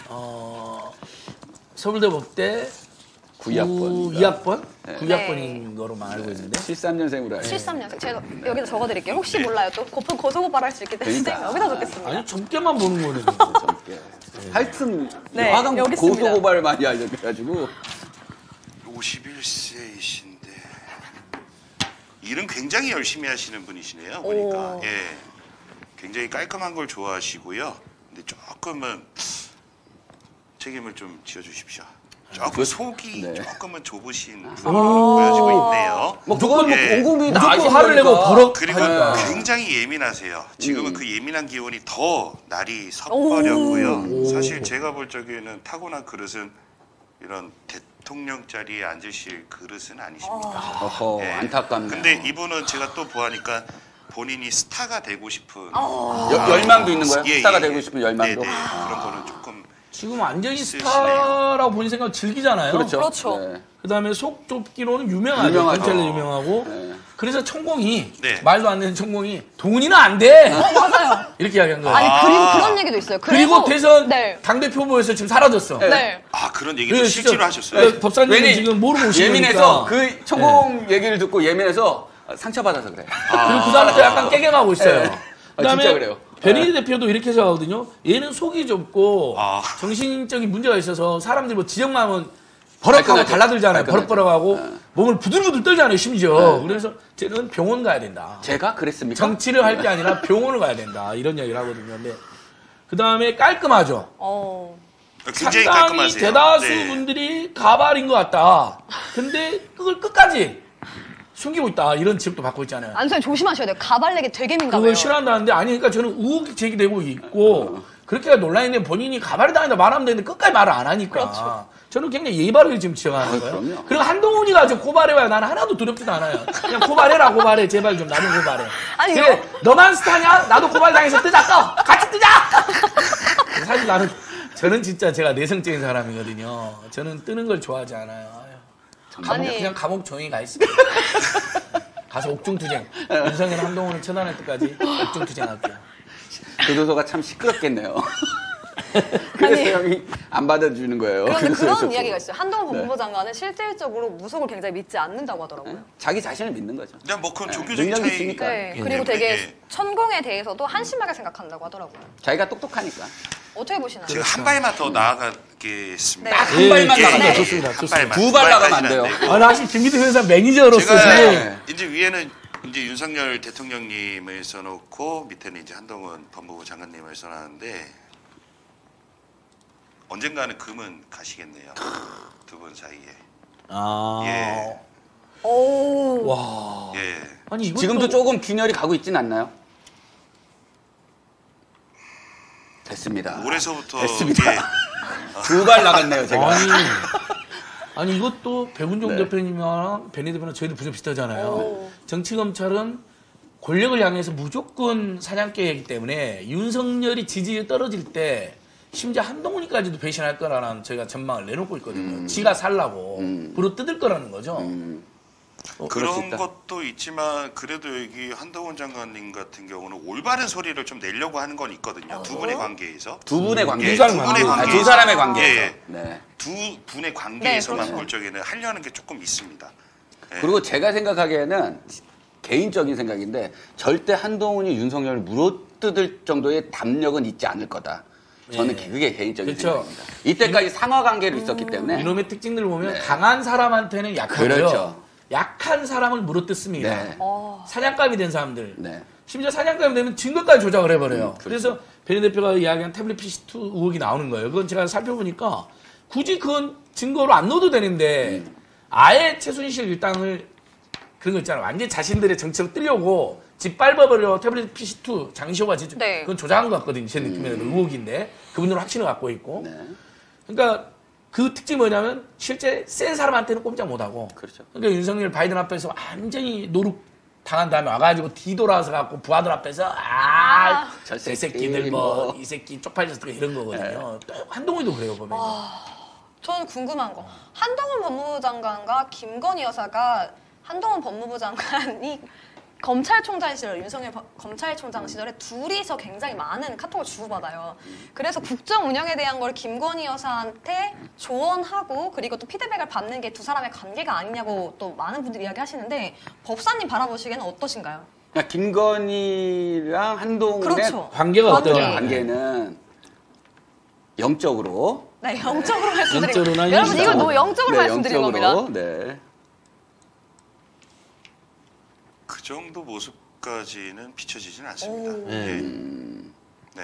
서울대 법대 9학번. 2학번? 네. 9학번인 거로만 알고 있는데 73년생으로 알고 73년. 제가 여기다 적어드릴게요. 혹시 몰라요. 또 고소고발할 수 있기 때문에 그러니까. 여기다 적겠습니다. 아니 점괘만 보는 거네. 젊게. 하여튼 네, 하강 여기 있습니다. 고소고발을 많이 알려가지고 51세이신데 일은 굉장히 열심히 하시는 분이시네요. 보니까 오. 예, 굉장히 깔끔한 걸 좋아하시고요. 근데 조금은 책임을 좀 지어주십시오. 조금 속이 네. 조금은 좁으신 분으로 보여지고 있네요. 뭐 그건 예. 뭐 곰곰이 다 무조건 아시는 화를 내고 거니까. 버럭 그리고 하니까. 굉장히 예민하세요. 지금은 그 예민한 기운이 더 날이 섣버렸고요. 사실 제가 볼 적에는 타고난 그릇은 이런 대통령 자리에 앉으실 그릇은 아니십니다. 어허, 예. 안타깝네요. 근데 이분은 제가 또 보니까 본인이 스타가 되고 싶은 열망도 있는 거예요? 예, 스타가 예, 되고 예. 싶은 열망도? 네네. 그런 거는 조금 지금 완전히 있으시네요. 스타라고 본인 생각 즐기잖아요. 그렇죠. 네. 그다음에 속 좁기로는 유명하죠. 유명하죠. 경찰로 유명하고. 네. 그래서 천공이 네. 말도 안 되는 천공이 돈이는 안 돼. 맞아요. 이렇게 이야기한 거예요. 아니 그리고 그런 얘기도 있어요. 그리고 대선 네. 당대표 후보에서 지금 사라졌어. 네. 아 그런 얘기도 그래서 실제로 진짜, 하셨어요. 법사님이 괜히 지금 모르고 오신 예민해서 거니까. 그 천공 얘기를 듣고 예민해서 상처받아서 그래. 그리고 그 다음에 또 약간 깨갱하고 있어요. 네. 그다음에 진짜 그래요. 변희재 대표도 이렇게 생각하거든요. 얘는 속이 좁고 아. 정신적인 문제가 있어서 사람들이 뭐 지적만 하면 버럭하고 발끈하죠. 달라들잖아요. 발끈하죠. 버럭버럭하고 몸을 부들부들 떨잖아요. 심지어. 그래서 쟤는 병원 가야 된다. 제가 그랬습니까? 정치를 할 게 아니라 병원을 가야 된다. 이런 이야기를 하거든요. 근데 그 다음에 깔끔하죠. 굉장히 상당히 깔끔하세요. 대다수 네. 분들이 가발인 것 같다. 근데 그걸 끝까지 숨기고 있다. 이런 지적도 받고 있잖아요. 안선생 조심하셔야 돼요. 가발내기 되게 민감해요. 그걸 싫어한다는데 아니 그러니까 저는 의혹이 제기되고 있고 그렇게 논란인데 본인이 가발이 당한다 말하면 되는데 끝까지 말을 안 하니까 그렇죠. 저는 굉장히 예의 바르게 지금 지적하는 거예요. 그럼요. 그리고 한동훈이가 좀 고발해봐요. 나는 하나도 두렵지도 않아요. 그냥 고발해라 고발해 제발 좀 나는 고발해. 아니, 그래 너만 스타냐? 나도 고발당해서 뜨자 떠 같이 뜨자. 사실 저는 진짜 제가 내성적인 사람이거든요. 저는 뜨는 걸 좋아하지 않아요. 아유, 아니. 그냥 감옥 조용히 가 있어요. 가서 옥중투쟁. 윤석열 한동훈을 처단할 때까지 옥중투쟁할게요. 교도소가 참 시끄럽겠네요. 그래서 형이 안 받아주는 거예요. 그런데 교도소에서 그런 또. 이야기가 있어요. 한동훈 법무부 장관은 실질적으로 무속을 굉장히 믿지 않는다고 하더라고요. 자기 자신을 믿는 거죠. 그냥 뭐 그건 종교적인 능력이 차이. 있으니까. 네. 예. 그리고 예. 되게 천공에 대해서도 한심하게 생각한다고 하더라고요. 자기가 똑똑하니까. 어떻게 보시나요? 제가 한 발만 더 나아가겠습니다. 네. 딱 한 발만 예, 나가면 예, 좋습니다. 좋습니다. 좋습니다. 두 발 나가면 안 돼요. 아, 사실 김기태 회사 매니저로서 제가 지금 이제 위에는 이제 윤석열 대통령님을 써놓고 밑에는 이제 한동훈 법무부 장관님을 써놨는데 언젠가는 금은 가시겠네요. 두 분 사이에. 아. 예. 오. 와. 예. 아니 이것도 지금도 조금 균열이 가고 있진 않나요? 됐습니다. 올해서부터 됐습니다. 예. 두 발 나갔네요, 제가. 아니 이것도 백운종 네. 대표님이랑 변희 대표는 저희도 부서 비슷하잖아요. 오. 정치 검찰은 권력을 향해서 무조건 사냥개이기 때문에 윤석열이 지지율이 떨어질 때 심지어 한동훈이까지도 배신할 거라는 저희가 전망을 내놓고 있거든요. 지가 살라고 불어 뜯을 거라는 거죠. 그럴 수 그런 있다. 것도 있지만 그래도 여기 한동훈 장관님 같은 경우는 올바른 소리를 좀 내려고 하는 건 있거든요. 두 분의 관계에서. 두 분의 관계. 예, 두 사람 두 분의 관계. 관계에서. 두 사람의 관계에서. 예, 예. 네. 두 분의 관계에서만 네, 볼 적에는 하려는 게 조금 있습니다. 예. 그리고 제가 생각하기에는 개인적인 생각인데 절대 한동훈이 윤석열을 물어뜯을 정도의 담력은 있지 않을 거다. 저는 예. 그게 개인적인 그렇죠. 생각입니다. 이때까지 상하 관계로 있었기 때문에. 이놈의 특징들을 보면 네. 강한 사람한테는 약하고요. 그렇죠. 약한 사람을 물어뜯습니다. 네. 사냥감이 된 사람들. 네. 심지어 사냥감이 되면 증거까지 조작을 해버려요. 그렇죠. 그래서 변희 대표가 이야기한 태블릿 PC2 의혹이 나오는 거예요. 그건 제가 살펴보니까 굳이 그건 증거로 안 넣어도 되는데 아예 최순실 일당을 그런 거 있잖아요. 완전 자신들의 정책을 뜨려고 짓밟아버려 태블릿 PC2 장시호가 진짜 네. 그건 조작한 것 같거든요. 제 느낌에는 의혹인데 그분들은 확신을 갖고 있고. 네. 그러니까 그 특징이 뭐냐면 실제 센 사람한테는 꼼짝 못하고. 그렇죠. 그러니까 윤석열 바이든 앞에서 완전히 노룩 당한 다음에 와가지고 뒤돌아서 갖고 부하들 앞에서 저 새 새끼 새끼들 뭐. 이 새끼 쪽팔렸을 때 이런 거거든요. 또 한동훈이도 그래요 보면. 저는 궁금한 거. 한동훈 법무부 장관과 김건희 여사가 한동훈 법무부 장관이 검찰총장 시절, 윤석열 검찰총장 시절에 둘이서 굉장히 많은 카톡을 주고받아요. 그래서 국정 운영에 대한 걸 김건희 여사한테 조언하고 그리고 또 피드백을 받는 게 두 사람의 관계가 아니냐고 또 많은 분들이 이야기하시는데 법사님 바라보시기에는 어떠신가요? 그러니까 김건희랑 한동훈의 그렇죠. 관계가 관계. 어떠냐. 관계는 영적으로. 네, 영적으로 말씀드리고 영적으로나 여러분 이걸 너무 현실적으로. 영적으로 말씀드린 겁니다. 네. 그 정도 모습까지는 비춰지진 않습니다. 오. 예. 음. 네.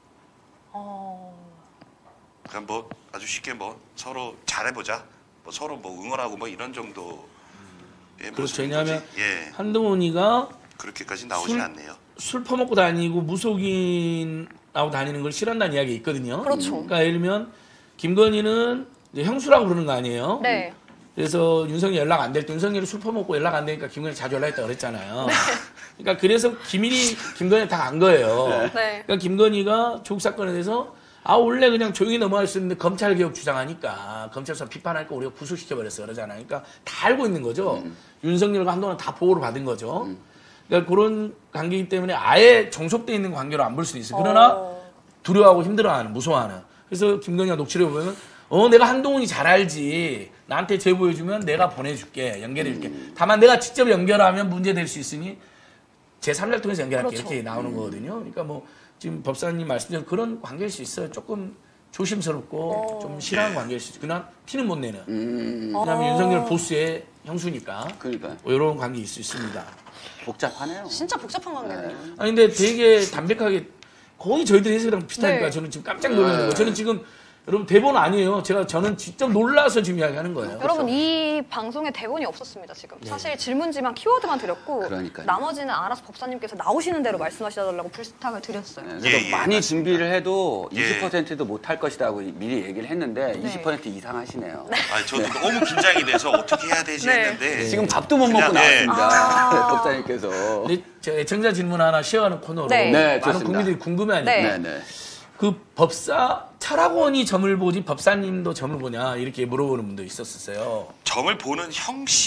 어... 그냥 뭐 아주 쉽게 뭐 서로 잘해보자, 뭐 서로 뭐 응원하고 뭐 이런 정도. 예, 그렇죠. 모습인 왜냐하면 거지. 예, 한동훈이가 그렇게까지 나오진 않네요. 술 퍼먹고 다니고 무속인하고 다니는 걸 싫어한다는 이야기가 있거든요. 그렇죠. 그러니까 예를 들면 김건희는 이제 형수라고 그러는 거 아니에요. 네. 그래서 윤석열 연락 안 될 때 윤석열이 술 퍼먹고 연락 안 되니까 김건희 자주 연락했다 그랬잖아요. 그러니까 그래서 기밀이 김건희 다 간 거예요. 네. 그러니까 김건희가 조국 사건에 대해서 원래 그냥 조용히 넘어갈 수 있는데 검찰 개혁 주장하니까 검찰 수사 비판하니까 우리가 구속시켜버렸어 그러잖아요. 그러니까 다 알고 있는 거죠. 윤석열과 한동훈은 다 보호를 받은 거죠. 그러니까 그런 관계이기 때문에 아예 종속돼 있는 관계로 안 볼 수도 있어요. 그러나 두려워하고 힘들어하는, 무서워하는. 그래서 김건희가 녹취를 보면 내가 한동훈이 잘 알지. 나한테 제보해주면 내가 보내줄게. 연결해줄게. 다만 내가 직접 연결하면 문제될 수 있으니 제3자를 통해서 연결할게. 그렇죠. 이렇게 나오는 거거든요. 그러니까 뭐 지금 법사님 말씀대로 그런 관계일 수 있어요. 조금 조심스럽고 좀 싫어하는 관계일 수 있어요. 그러나 티는 못 내는. 왜냐하면 윤석열 보스의 형수니까. 그러니까 이런 관계 있을 수 있습니다. 복잡하네요. 진짜 복잡한 관계네요. 아니 근데 되게 담백하게 거의 저희들 해석이랑 비슷하니까 네. 저는 지금 깜짝 놀라는 거예요. 저는 지금 여러분 대본 아니에요. 저는 직접 놀라서 지금 이야기하는 거예요. 여러분 이 방송에 대본이 없었습니다 지금. 사실 질문지만 키워드만 드렸고 그러니까요. 나머지는 알아서 법사님께서 나오시는 대로 말씀하셔달라고 부탁을 드렸어요. 네, 그래서 예, 많이 맞습니다. 준비를 해도 예. 20%도 못할 것이다 고 미리 얘기를 했는데 네. 20% 이상 하시네요. 아, 저도 너무 긴장이 돼서 어떻게 해야 되지 네. 했는데 지금 밥도 못 먹고 그냥, 예. 나왔습니다. 법사님께서. 우리 저 애청자 질문 하나 시어하는 코너로 네. 네, 많은 좋습니다. 국민들이 궁금해하니까 네. 네네. 그 법사 철학원이 점을 보지 법사님도 점을 보냐 이렇게 물어보는 분도 있었어요. 점을 보는 형식이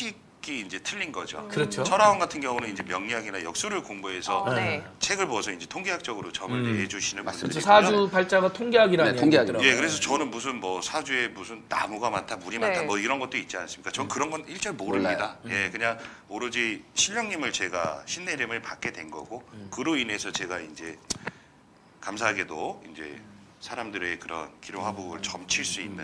해석이 이제 틀린 거죠. 그렇죠. 철학원 같은 경우는 이제 명리학이나 역술을 공부해서 네. 책을 보고서 이제 통계학적으로 점을 내주시는 분들이 그렇죠. 사주 팔자가 통계학이라는 네, 통계학이요. 얘기더라고요. 예, 그래서 저는 무슨 뭐 사주에 무슨 나무가 많다, 물이 많다, 네. 뭐 이런 것도 있지 않습니까? 전 그런 건 일절 모릅니다. 예, 그냥 오로지 신령님을 제가 신내림을 받게 된 거고, 그로 인해서 제가 이제 감사하게도 이제 사람들의 그런 기록화복을 점칠 수 있는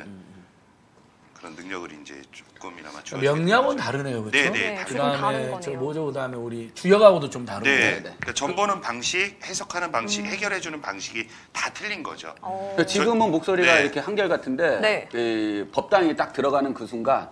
그런 능력을 이제 조금이나마 주어지게 명리하고는 된 거죠. 다르네요, 그렇죠? 네, 네, 네. 조금 다른 그다음에 거네요. 저 뭐죠? 그다음에 우리 주역하고도 좀 다르고. 네. 그러니까 전보는 방식, 해석하는 방식, 해결해주는 방식이 다 틀린 거죠. 그러니까 지금은 목소리가 네. 이렇게 한결같은데 네. 이 법당이 딱 들어가는 그 순간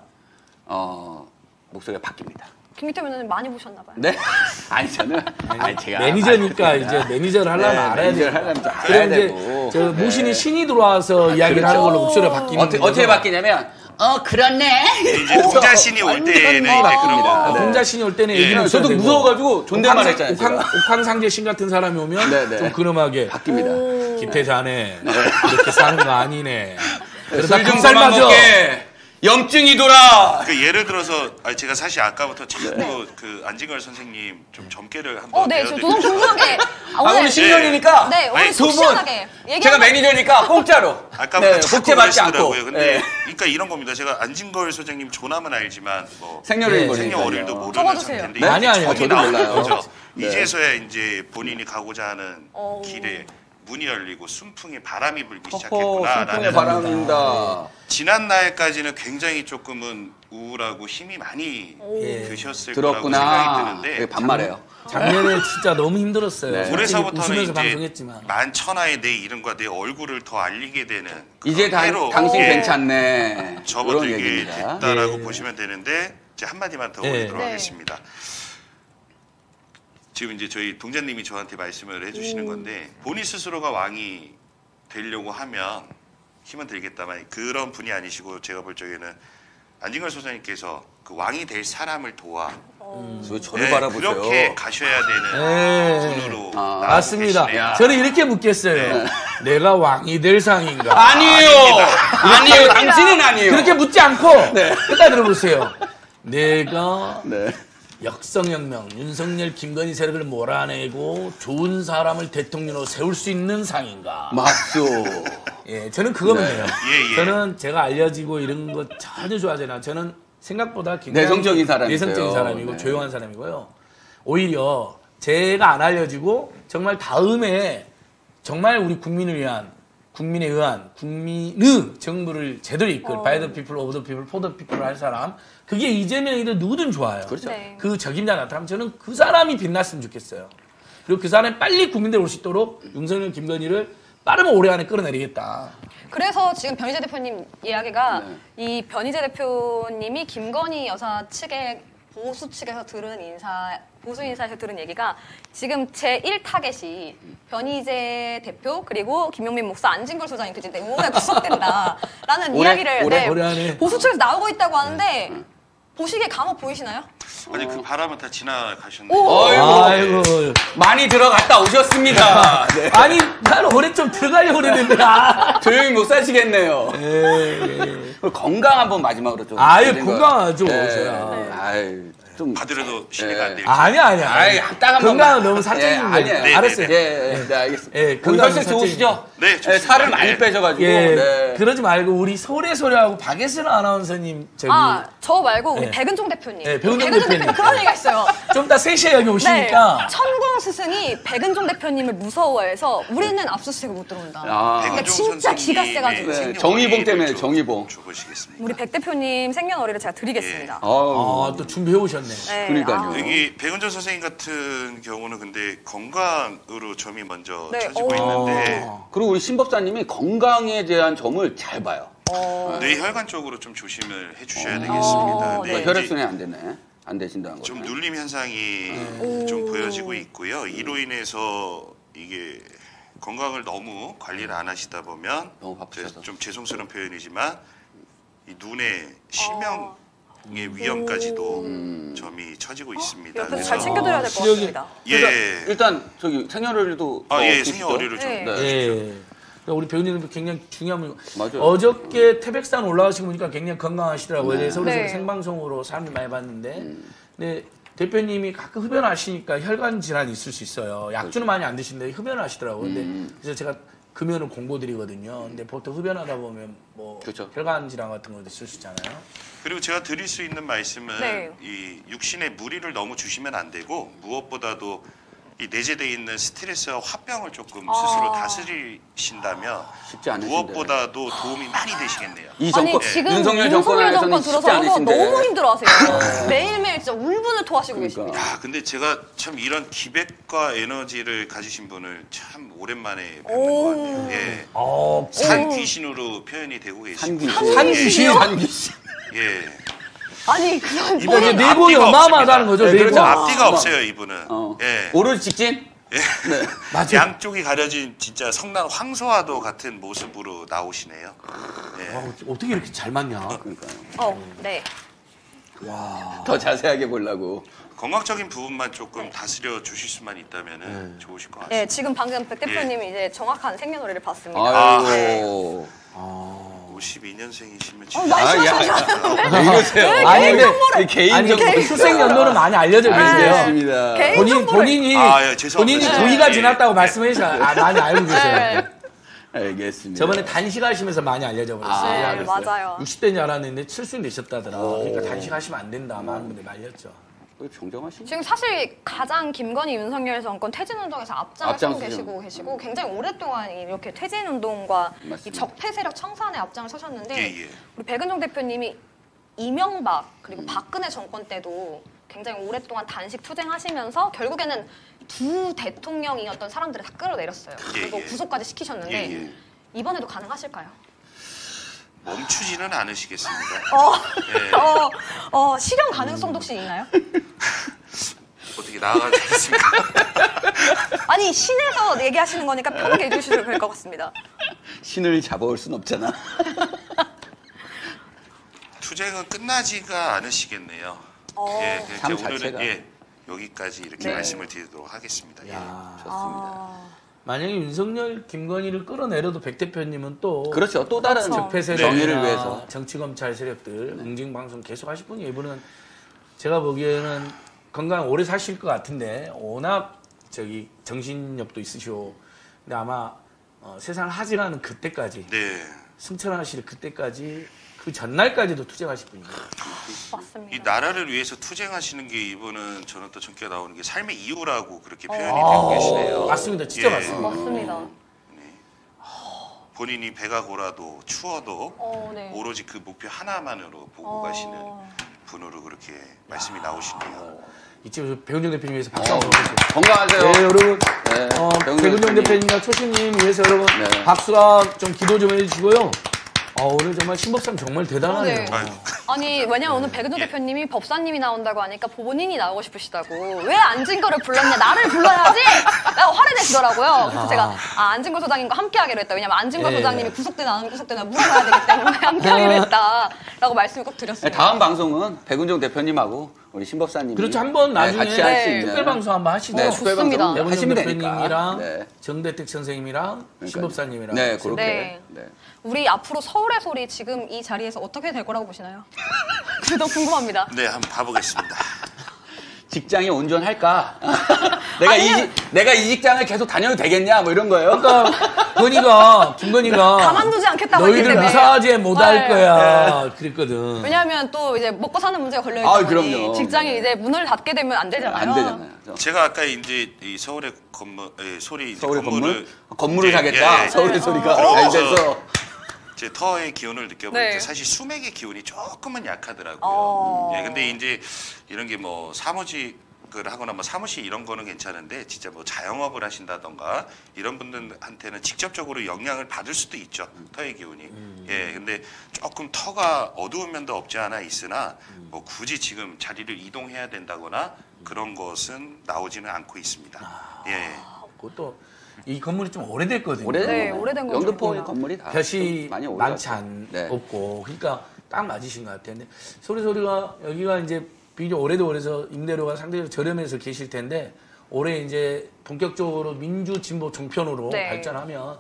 목소리가 바뀝니다. 김기태 변호사님 많이 보셨나 봐요. 네? 아니 저는 아니 제가 매니저니까 이제 매니저를 하려면 네, 알아야 매니저를 돼요. 하려면 좀 알아야 그럼 이제 되고. 저 모신이 네. 신이 들어와서 이야기를 하는 걸로 목소리가 바뀌는 거죠. 어떻게 바뀌냐면 그렇네. 이제 동자신이 올 때는 이제 그런 바뀝니다. 거. 동자신이 올 때는 예. 얘기는 없어야 저도 되고. 무서워가지고 존댓말 했잖아요. 제가. 옥황상제 신 같은 사람이 오면 네, 네. 좀 근엄하게 바뀝니다. 기태 자네 이렇게 사는 거 아니네. 그러다 술좀 국살 그만 맞아. 먹게. 염증이 돌아. 그 예를 들어서 제가 사실 아까부터 자꾸 그 안진걸 선생님 좀 점괘를 한번 네, 저 내어드리고 너무 궁금하게. 오늘 신년이니까 네, 오늘 아니, 속 두 분, 시원하게 얘기 제가 매니저니까 공짜로. 아까부터 자꾸 복제 받지 않고. 그러시더라고요. 근데 네. 그러니까 이런 겁니다. 제가 안진걸 소장님 조남은 알지만 뭐 생년월일 네. 생년월일도 모르는 적어주세요. 상태인데 네? 이게 아니, 아니요. 점이 저도 나오는 몰라요. 거죠. 네. 이제서야 이제 본인이 가고자 하는 어. 길에 문이 열리고 순풍에 바람이 불기 순풍의 시작했구나라는 바람입니다. 지난 날까지는 굉장히 조금은 우울하고 힘이 많이 예. 드셨을 거라고 들었구나. 생각이 드는데 그게 반말해요. 작년에 진짜 너무 힘들었어요. 네. 솔직히 올해서부터는 웃으면서 이제 방송했지만. 만천하에 내 이름과 내 얼굴을 더 알리게 되는 이제 해로 당신 예, 괜찮네. 이런 접어들게 얘기입니다. 됐다라고 예. 보시면 되는데 이제 한마디만 더 예. 올리도록 네. 하겠습니다. 지금 이제 저희 동자님이 저한테 말씀을 해주시는 건데 본인 스스로가 왕이 되려고 하면 힘은 들겠다만 그런 분이 아니시고 제가 볼 적에는 안진걸 소장님께서 그 왕이 될 사람을 도와 왜 저를 네, 바라보세요? 그렇게 가셔야 되는 네. 분으로 아, 나오고 맞습니다. 계시네요. 저는 이렇게 묻겠어요. 내가 왕이 될 상인가? 아니에요. 아니에요. 당신은 아니에요. 그렇게 묻지 않고 끝까지 들어보세요. 내가 네. 역성혁명, 윤석열, 김건희 세력을 몰아내고 좋은 사람을 대통령으로 세울 수 있는 상인가? 맞죠. 예, 저는 그거면 돼요. 예, 예. 저는 제가 알려지고 이런 거 전혀 좋아하지 않아요. 저는 생각보다 굉장히 내성적인 사람이세요. 내성적인 사람이고 네. 조용한 사람이고요. 오히려 제가 안 알려지고 정말 다음에 정말 우리 국민을 위한 국민에 의한 국민의 정부를 제대로 이끌 by the people, of the people, for the people을 할 사람 그게 이재명이든 누구든 좋아요. 그렇죠. 네. 그 적임자 나타나면 저는 그 사람이 빛났으면 좋겠어요. 그리고 그 사람이 빨리 국민들 올 수 있도록 윤석열, 김건희를 빠르면 올해 안에 끌어내리겠다. 그래서 지금 변희재 대표님 이야기가 네. 이 변희재 대표님이 김건희 여사 측의 보수 측에서 들은 보수 인사에서 들은 얘기가 지금 제1 타겟이 변희재 대표 그리고 김용민 목사 안진걸 소장님 그때 오늘 구속된다라는 올해? 이야기를 올해 안에? 보수 측에서 나오고 있다고 하는데 보시기에 감옥 보이시나요? 아니 그 바람은 다 지나가셨네요. 오! 아이고. 많이 들어갔다 오셨습니다. 네. 아니, 난 올해 좀 들어가려고 그랬는데. 아. 조용히 못 사시겠네요. 건강 한번 마지막으로 좀. 아유, 드린 거. 건강하죠, 네. 오셔야. 아유, 좀. 받으려도 신뢰가 안 돼요. 아니야. 아이, 딱한 건강은 번만. 너무 사적인 예, 거니까. 아니에요. 네, 알았어요. 네, 알겠습니다. 예, 우리 건강은 혈색 좋으시죠? 네, 좋습니다. 살을 많이 네. 빼셔가지고. 예, 네. 그러지 말고 우리 소래소래하고 박예슬 아나운서님 저기 저 말고 우리 네. 백은종 대표님. 네, 백은종 대표님. 그런 얘기가 있어요. 좀 이따 3시에 여기 오시니까 네, 천공 스승이 백은종 대표님을 무서워해서 우리는 압수수색을 못 들어온다. 아, 그러니까 백은종 진짜 기가 선생님의 세가지고. 네, 생년월일을 정의봉 때문에 좀 정의봉. 줘보시겠습니다. 우리 백 대표님 생년월일을 제가 드리겠습니다. 아우, 또 준비해 오셨네. 네, 그러니까요. 여기 백은전 선생님 같은 경우는 근데 건강으로 점이 먼저 네, 쳐지고 오. 있는데 그리고 우리 신법사님이 건강에 대한 점을 잘 봐요. 뇌혈관 쪽으로 좀 조심을 해주셔야 되겠습니다. 네, 그러니까 이제 혈액순환이 안 되네. 안 되신다는 거죠. 좀 눌림 현상이 좀 보여지고 있고요. 이로 인해서 이게 건강을 너무 관리를 안 하시다 보면 너무 바쁘셔서. 좀 죄송스러운 표현이지만 이 눈의 실명의 위험까지도 점이 처지고 있습니다. 옆에서 잘 챙겨드려야 될 것 시력이- 같습니다. 예. 일단 저기 생년월일도 예, 있으시죠? 생년월일을 좀 네. 네. 예. 그러니까 우리 배우님도 굉장히 중요한 분. 맞아요. 어저께 태백산 올라가시고 보니까 굉장히 건강하시더라고요. 네. 서울에서 네. 생방송으로 사람들 많이 봤는데. 근데 대표님이 가끔 흡연하시니까 혈관 질환이 있을 수 있어요. 약주는 많이 안 드시는데 흡연하시더라고요. 근데 그래서 제가 금연을 공고드리거든요. 근데 보통 흡연하다 보면 뭐 그렇죠. 혈관 질환 같은 것도 있을 수 있잖아요. 그리고 제가 드릴 수 있는 말씀은 네. 이 육신에 무리를 너무 주시면 안 되고 무엇보다도 이 내재되어 있는 스트레스와 화병을 조금 스스로 다스리신다면 쉽지 않으신데. 무엇보다도 도움이 많이 되시겠네요. 이 아니 정권, 지금 윤석열 윤석열 정권 정권 안에서는 쉽지 들어서 않으신데. 너무 힘들어하세요. 매일매일 진짜 울분을 토하시고 그러니까. 계십니다. 야, 근데 제가 참 이런 기백과 에너지를 가지신 분을 참 오랜만에 뵙는 것 같네요. 예. 산 귀신으로 표현이 되고 계시고. 산귀신. 산귀신. 예. 아니 그런 이거 이제 앞뒤가 내공이 어마어마하다는 거죠. 네, 내공. 그렇죠. 앞뒤가 없어요, 이분은. 예. 오로지 직진? 예. 맞아요. 양쪽이 가려진 진짜 성난 황소와도 같은 모습으로 나오시네요. 예. 어떻게 이렇게 잘 맞냐? 그러니까요. 네. 더 자세하게 보려고. 건강적인 부분만 조금 다스려 주실 수만 있다면 좋으실 것 같습니다. 네, 지금 방금 백 대표님이 이제 정확한 생년월일을 봤습니다. 아이고. 52년생이시면 왜 이러세요? 아니 근데 이 개인 아니 정보. 출생 연도는 많이 알려져 계세요. 알겠습니다. 개인 정보를- 본인이 예, 죄송합니다. 본인이 네. 부위가 예. 지났다고 말씀해서 많이 알고 계세요. 네. 알겠습니다. 저번에 단식하시면서 많이 알려져 버렸어요. 네, 맞아요. 60대인 줄 알았는데 70이 되셨다더라. 그러니까 단식하시면 안 된다. 많은 분들이 말렸죠. 정정하시네. 지금 사실 가장 김건희 윤석열 정권 퇴진운동에서 앞장을 서고 앞장서죠. 계시고 굉장히 오랫동안 이렇게 퇴진운동과 이 맞습니다. 적폐 세력 청산에 앞장을 서셨는데 예. 우리 백은종 대표님이 이명박 그리고 박근혜 정권 때도 굉장히 오랫동안 단식 투쟁하시면서 결국에는 두 대통령이었던 사람들을 다 끌어내렸어요. 그리고 구속까지 시키셨는데 이번에도 가능하실까요? 멈추지는 않으시겠습니다. 실현 가능성도 혹시 있나요? 어떻게 나아가겠습니까? 아니 신에서 얘기하시는 거니까 편하게 해주셔도 될 것 같습니다. 신을 잡아올 순 없잖아. 투쟁은 끝나지가 않으시겠네요. 예, 삶 이제 오늘은 자체가. 여기까지 이렇게 말씀을 드리도록 하겠습니다. 예. 좋습니다. 만약에 윤석열, 김건희를 끌어내려도 백 대표님은 또 그렇죠. 또 다른 적폐 정의를 세력이나 위해서. 정치 검찰 세력들 응징방송 계속 하실 분이 이분은 제가 보기에는 건강 오래 사실 것 같은데 워낙 정신력도 있으시고 근데 아마 세상을 하지라는 그때까지 네. 승천하실 그때까지 그 전날까지도 투쟁하실 분이에요. 맞습니다. 이 나라를 위해서 투쟁하시는 게 이분은 저는 또 전께 나오는 게 삶의 이유라고 그렇게 표현이 되고 계시네요. 맞습니다. 진짜 예. 맞습니다. 맞습니다. 본인이 배가 골아도 추워도 네. 오로지 그 목표 하나만으로 보고 가시는 분으로 그렇게 말씀이 나오시네요. 이쯤에서 배은정 대표님 위해서 박수 한번 주세요. 건강하세요. 네, 여러분. 네, 배은정 대표님과 초신님 위해서 여러분 네. 박수와 좀 기도 좀 해주시고요. 오늘 정말 신법사님 정말 대단하네요. 네. 아이고. 아니 왜냐면 오늘 백은종 대표님이 법사님이 나온다고 하니까 본인이 나오고 싶으시다고 왜 안진거를 불렀냐 나를 불러야지 라고 화를 내시더라고요. 그래서 제가 안진걸 소장님과 함께 하기로 했다. 왜냐면 안진걸 예. 소장님이 구속되나 안 구속되나 물어봐야 되기 때문에 함께 하기로 했다라고 말씀을 꼭 드렸습니다. 다음 방송은 백은종 대표님하고 우리 신법사님이 그렇죠. 한번 나중에 같이 할 수 있는 특별방송 한번 하시죠. 네, 좋습니다. 특별방송 배은정 하시면 대표님이랑 되니까. 네. 정대택 선생님이랑 신법사님이랑 네, 그렇게. 네. 네. 우리 앞으로 서울의 소리 지금 이 자리에서 어떻게 될 거라고 보시나요? 그게 너무 궁금합니다. 네, 한번 봐보겠습니다. 직장이 온전할까? 내가 이 직장을 계속 다녀도 되겠냐? 뭐 이런 거예요. 그러니까 김건희가 가만두지 않겠다고 했기 너희들 때문에. 무사하게 못할 네. 거야 그랬거든. 왜냐하면 또 이제 먹고 사는 문제가 걸려있다 보니 그럼요. 직장이 이제 문을 닫게 되면 안 되잖아요. 안 되잖아요. 제가 아까 이제 이 서울의 건물, 소리 이제 서울의 건물을 이제, 사겠다. 예. 서울의 소리가 그러면서 잘 돼서. 제 터의 기운을 느껴보니까 네. 사실 수맥의 기운이 조금은 약하더라고요. 예, 근데 이제 이런 게 뭐 사무직을 하거나 뭐 사무실 이런 거는 괜찮은데 진짜 뭐 자영업을 하신다던가 이런 분들한테는 직접적으로 영향을 받을 수도 있죠. 터의 기운이. 예, 근데 조금 터가 어두운 면도 없지 않아 있으나 뭐 굳이 지금 자리를 이동해야 된다거나 그런 것은 나오지는 않고 있습니다. 예. 그것도 이 건물이 좀 오래됐거든요. 네, 오래된 거죠. 영등포의 건물이 다 볕이 많이 많지 오래됐어요. 없고 그러니까 딱 맞으신 것 같아요. 근데 소리가 여기가 이제 비교적 오래도 오래서 임대료가 상대적으로 저렴해서 계실 텐데 올해 이제 본격적으로 민주 진보 종편으로 네. 발전하면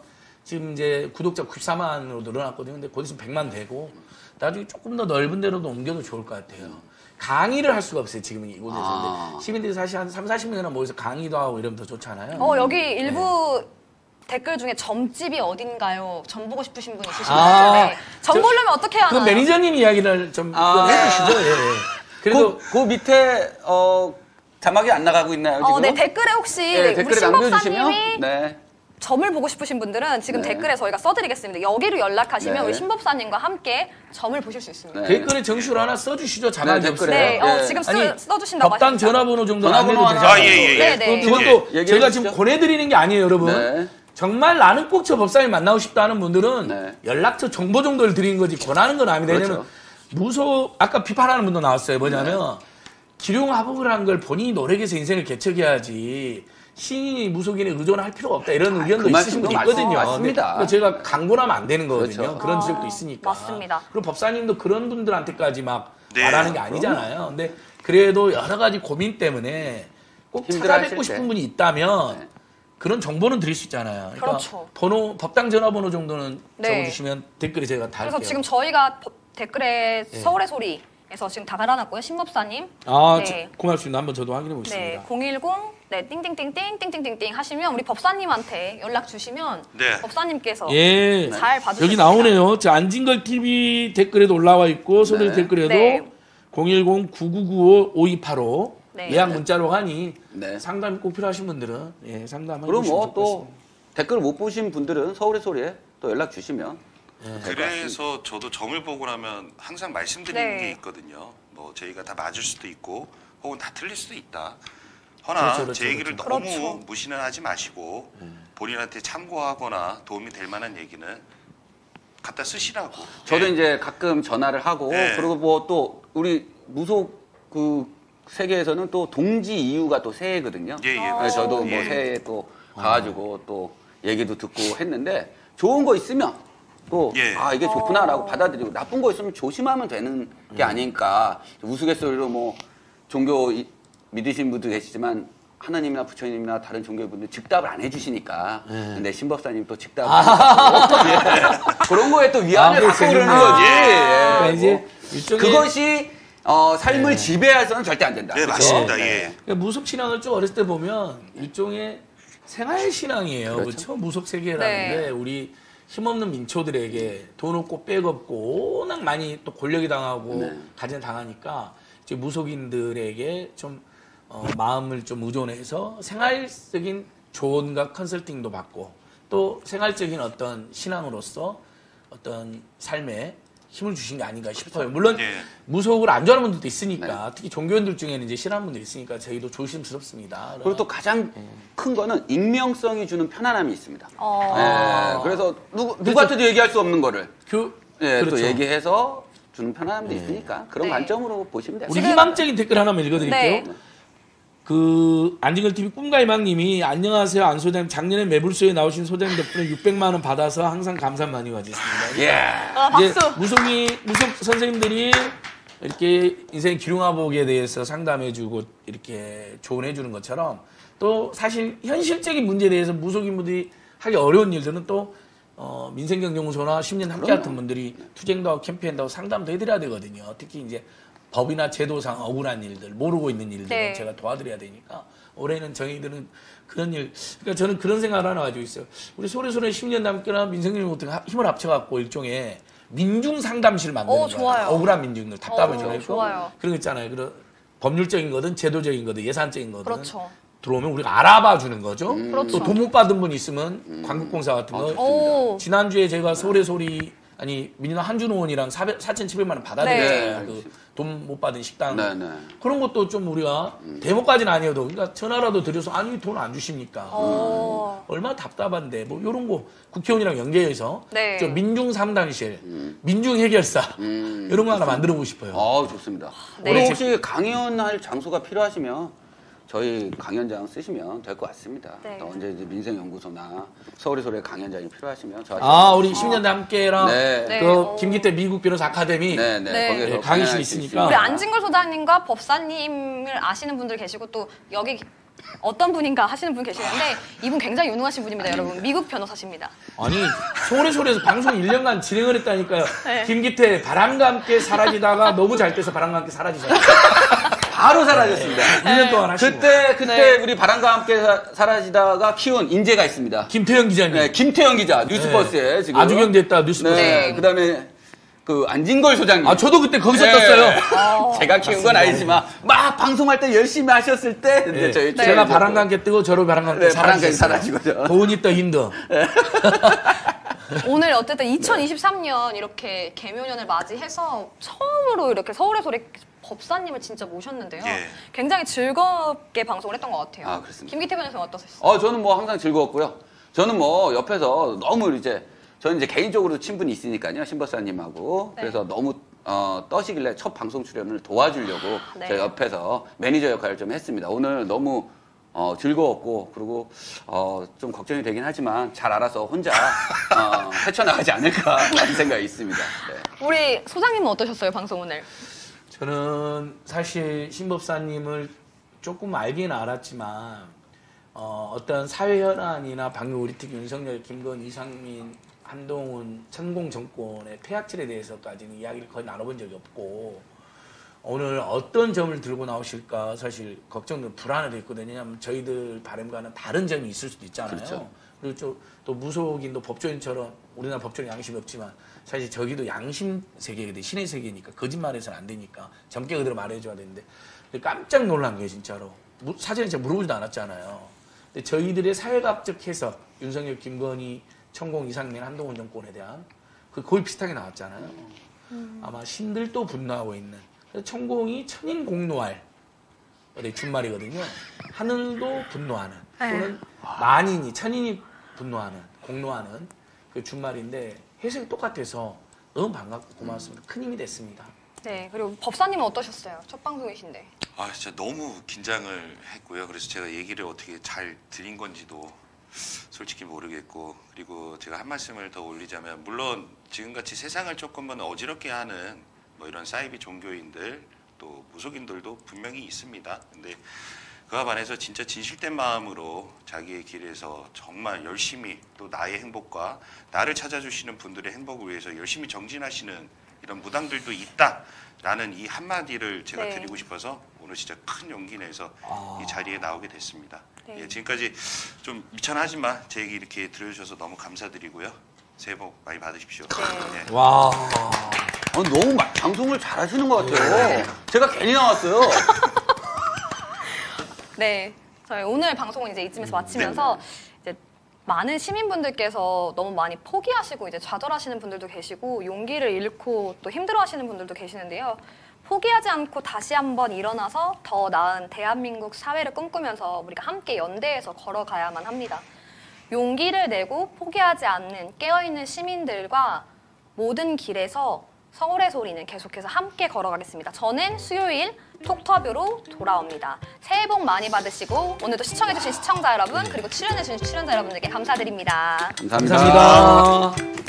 지금 이제 구독자 94만으로 늘어났거든요. 근데 곧 있으면 100만 되고 나중에 조금 더 넓은 데로도 옮겨도 좋을 것 같아요. 강의를 할 수가 없어요, 지금 이곳에서. 근데 시민들이 사실 한 30-40명이나 모여서 강의도 하고 이러면 더 좋잖아요. 여기 일부 댓글 중에 점집이 어딘가요? 점 보고 싶으신 분 있으신 것 같은데 점 보려면 어떻게 해야 그 하나요? 매니저님 이야기를 좀 해주시죠. 예. 그래도 그 밑에 자막이 안 나가고 있나요 지금? 네, 댓글에 혹시 우리 댓글에 신법사님이 남겨주시면 점을 보고 싶으신 분들은 지금 댓글에 저희가 써드리겠습니다. 여기로 연락하시면 우리 신법사님과 함께 점을 보실 수 있습니다. 댓글에 정식으로 하나 써주시죠. 자막이 없어요. 네, 지금 써주신다고 법당 하십니다. 전화번호 정도는 안 해도 되잖아요. 아, 예. 네. 그것도 제가 지금 권해드리는 게 아니에요, 여러분. 네. 정말 나는 꼭 저 법사님 만나고 싶다 하는 분들은 네. 연락처 정보 정도를 드리는 거지 권하는 건 아닙니다. 그렇죠. 왜냐면 아까 비판하는 분도 나왔어요. 뭐냐면 기룡화복을 한 걸 본인이 노력해서 인생을 개척해야지 신인이 무속인에 의존할 필요가 없다 이런 의견도 있으신 분이 있거든요. 맞습니다. 근데 제가 강권하면 안 되는 거거든요. 그렇죠. 그런 지적도 있으니까. 맞습니다. 그리고 법사님도 그런 분들한테까지 막 네. 말하는 게 아니잖아요. 근데 그래도 여러 가지 고민 때문에 꼭 힘들어하실 찾아뵙고 싶은 때. 분이 있다면 네. 그런 정보는 드릴 수 있잖아요. 그러니까 그렇죠. 법당 전화번호 정도는 네. 적어주시면 댓글에 제가 다 그래서 할게요. 지금 저희가 댓글에 서울의 소리에서 지금 다 달아놨고요. 신법사님. 네. 고맙습니다. 한번 저도 확인해 보겠습니다. 네, 010 띵띵띵띵 하시면 우리 법사님한테 연락 주시면 네. 법사님께서 예. 잘 봐주실 여기 겁니다. 나오네요. 저 안진걸 TV 댓글에도 올라와 있고 소리 댓글에도 네. 010-9995-5285 네. 예약 문자로 하니 네. 상담이 꼭 필요하신 분들은 상담해 그럼 주시면 뭐 좋겠습니다. 또 댓글 못 보신 분들은 서울의 소리에 또 연락 주시면 그래서 저도 점을 보고 나면 항상 말씀드리는 네. 게 있거든요. 뭐 저희가 다 맞을 수도 있고 혹은 다 틀릴 수도 있다. 허나 그렇죠, 제 얘기를 그렇죠. 너무 그렇죠. 무시는 하지 마시고 본인한테 참고하거나 도움이 될 만한 얘기는 갖다 쓰시라고. 저도 예. 이제 가끔 전화를 하고 네. 그리고 뭐 또 우리 무속 그 세계에서는 또 동지 이유가 또 새해거든요. 예, 예. 그래서 저도 뭐 예. 새해에 또 가가지고 또 얘기도 듣고 했는데 좋은 거 있으면 또 예. 이게 좋구나라고 받아들이고 나쁜 거 있으면 조심하면 되는 게 아닐까. 우스갯소리로 뭐 종교 믿으신 분도 계시지만 하나님이나 부처님이나 다른 종교의 분들 즉답을 안 해주시니까 근데 신법사님 또 즉답을 예. 그런 거에 또 위안을 갖고 그러는 거지. 그러니까 예. 이제 뭐 일종의 그것이 삶을 지배해서는 절대 안 된다. 네, 그죠? 맞습니다. 네. 예. 그러니까 무속 신앙을 좀 어렸을 때 보면 일종의 생활 신앙이에요. 그렇죠? 무속 세계라는 게 우리 힘없는 민초들에게 돈 없고 백 없고 워낙 많이 또 권력이 당하고 가진 당하니까 이제 무속인들에게 좀 마음을 좀 의존해서 생활적인 조언과 컨설팅도 받고 또 생활적인 어떤 신앙으로서 어떤 삶에 힘을 주신 게 아닌가 싶어요. 물론 예. 무속을 안 좋아하는 분들도 있으니까 특히 종교인들 중에는 이제 싫어하는 분들이 있으니까 저희도 조심스럽습니다. 그리고 또 가장 큰 거는 익명성이 주는 편안함이 있습니다. 그래서 누구한테도 얘기할 수 없는 거를 또 그렇죠. 얘기해서 주는 편안함도 있으니까 그런 관점으로 보시면 돼요. 우리 희망적인 댓글 하나만 읽어드릴게요. 네. 그 안진걸 TV 꿈과 희망님이 안녕하세요 안 소장님 작년에 매불쇼에 나오신 소장님 덕분에 600만 원 받아서 항상 감사 많이 가졌습니다. 예. 이제 무속 선생님들이 이렇게 인생 기륭화복에 대해서 상담해주고 이렇게 조언해주는 것처럼 또 사실 현실적인 문제에 대해서 무속인분들이 하기 어려운 일들은 또 민생경영소나 10년 함께 같은 분들이 투쟁도 하고 캠페인도 하고 상담도 해드려야 되거든요. 특히 이제 법이나 제도상 억울한 일들, 모르고 있는 일들은 제가 도와드려야 되니까 올해는 저희들은 그런 일, 그러니까 저는 그런 생각을 하나 가지고 있어요. 우리 소래소래 10년 남겨나 민생경영부터 힘을 합쳐갖고 일종의 민중 상담실 만드는 거예요. 억울한 민중들, 답답한 거 좋아요. 그런 거 있잖아요. 그런 법률적인 거든 제도적인 거든 예산적인 거든 그렇죠. 들어오면 우리가 알아봐 주는 거죠. 그렇죠. 또 돈 못 받은 분 있으면 광국공사 같은 거. 지난주에 제가 소래소리 민주당 한준호 의원이랑 4,700만 원 받아들였잖아요. 그 돈 못 받은 식당. 그런 것도 좀 우리가 데모까지는 아니어도 그러니까 전화라도 드려서 아니 돈 안 주십니까? 얼마나 답답한데 뭐 이런 거 국회의원이랑 연계해서 저 민중 상담실, 민중 해결사 이런 거 하나 만들어 보고 싶어요. 좋습니다. 그리고 혹시 강연할 장소가 필요하시면 저희 강연장 쓰시면 될 것 같습니다. 언제 이제 민생연구소나 서울의 소리에 강연장이 필요하시면 우리 10년 함께랑 그 김기태 미국 변호사 아카데미 거기서 강의실 있으니까 우리 안진걸 소장님과 법사님을 아시는 분들 계시고 또 여기 어떤 분인가 하시는 분 계시는데 이분 굉장히 유능하신 분입니다, 여러분. 미국 변호사십니다. 아니 서울의 소리에서 방송 1년간 진행을 했다니까요. 네. 김기태 바람과 함께 사라지다가 너무 잘 돼서 바람과 함께 사라지셨어요. 바로 사라졌습니다. 1년 동안 하시고. 그때 네. 우리 바람과 함께 사라지다가 키운 인재가 있습니다. 김태형 기자님. 네, 김태형 기자 뉴스버스에 지금 아주 경제했다 뉴스버스. 네, 그다음에 그 안진걸 소장님. 아 저도 그때 거기서 네. 떴어요. 제가 키운 건 아니지만 막 방송할 때 열심히 하셨을 때 네. 저희 제가 바람과 함께 뜨고 저로 바람과 함께 네, 바람과 사라지고. 사라지고죠. 돈이 떠 힘도. 오늘 어쨌든 2023년 이렇게 개묘년을 맞이해서 처음으로 이렇게 서울의 소리 법사님을 진짜 모셨는데요. 예. 굉장히 즐겁게 방송을 했던 것 같아요. 아, 그렇습니다. 김기태 변호사는 어떠셨어요? 저는 뭐 항상 즐거웠고요. 저는 뭐 옆에서 너무 저는 이제 개인적으로 친분이 있으니까요. 신박사님하고. 네. 그래서 너무 떠시길래 첫 방송 출연을 도와주려고 네. 제가 옆에서 매니저 역할을 좀 했습니다. 오늘 너무 즐거웠고 그리고 좀 걱정이 되긴 하지만 잘 알아서 혼자 헤쳐나가지 않을까라는 생각이 있습니다. 네. 우리 소장님은 어떠셨어요, 방송 오늘? 저는 사실 신법사님을 조금 알긴 알았지만 어떤 사회 현안이나 방금 우리 특히 윤석열, 김건, 이상민, 한동훈, 천공 정권의 폐악질에 대해서까지는 이야기를 거의 나눠본 적이 없고 오늘 어떤 점을 들고 나오실까 사실 걱정도 불안해도 있거든요. 왜냐하면 저희들 바람과는 다른 점이 있을 수도 있잖아요. 그렇죠. 그리고 또 무속인도 법조인처럼 우리나라 법조인 양심이 없지만 사실 저기도 양심 세계거든요. 신의 세계니까 거짓말해서는 안 되니까 젊게 그대로 말해줘야 되는데 깜짝 놀란 거예요 진짜로. 사전에 제가 물어보지도 않았잖아요. 근데 저희들의 사회과학적 해석 윤석열, 김건희, 천공, 이상민, 한동훈 정권에 대한 그 거의 비슷하게 나왔잖아요. 아마 신들도 분노하고 있는 그래서 천공이 천인 공노할 준말이거든요. 하늘도 분노하는 또는 만인이 천인이 분노하는 공노하는 그 준말인데 해석이 똑같아서 너무 반갑고 고맙습니다. 큰 힘이 됐습니다. 네, 그리고 법사님은 어떠셨어요? 첫 방송이신데. 아 진짜 너무 긴장을 했고요. 그래서 제가 얘기를 어떻게 잘 드린 건지도 솔직히 모르겠고 그리고 제가 한 말씀을 더 올리자면 물론 지금같이 세상을 조금은 어지럽게 하는 뭐 이런 사이비 종교인들 또 무속인들도 분명히 있습니다. 근데 그와 반해서 진짜 진실된 마음으로 자기의 길에서 정말 열심히 또 나의 행복과 나를 찾아주시는 분들의 행복을 위해서 열심히 정진하시는 이런 무당들도 있다라는 이 한마디를 제가 네. 드리고 싶어서 오늘 진짜 큰 용기 내서 이 자리에 나오게 됐습니다. 네. 예, 지금까지 좀 미천하지만 제 얘기 이렇게 들어주셔서 너무 감사드리고요. 새해 복 많이 받으십시오. 네. 예. 와. 너무 방송을 잘하시는 것 같아요. 제가 괜히 나왔어요. 네, 저희 오늘 방송은 이제 이쯤에서 마치면서 이제 많은 시민분들께서 너무 많이 포기하시고 이제 좌절하시는 분들도 계시고 용기를 잃고 또 힘들어하시는 분들도 계시는데요. 포기하지 않고 다시 한번 일어나서 더 나은 대한민국 사회를 꿈꾸면서 우리가 함께 연대해서 걸어가야만 합니다. 용기를 내고 포기하지 않는 깨어있는 시민들과 모든 길에서 서울의 소리는 계속해서 함께 걸어가겠습니다. 저는 수요일 톡터뷰로 돌아옵니다. 새해 복 많이 받으시고 오늘도 시청해주신 시청자 여러분 그리고 출연해주신 출연자 여러분들께 감사드립니다. 감사합니다. 감사합니다.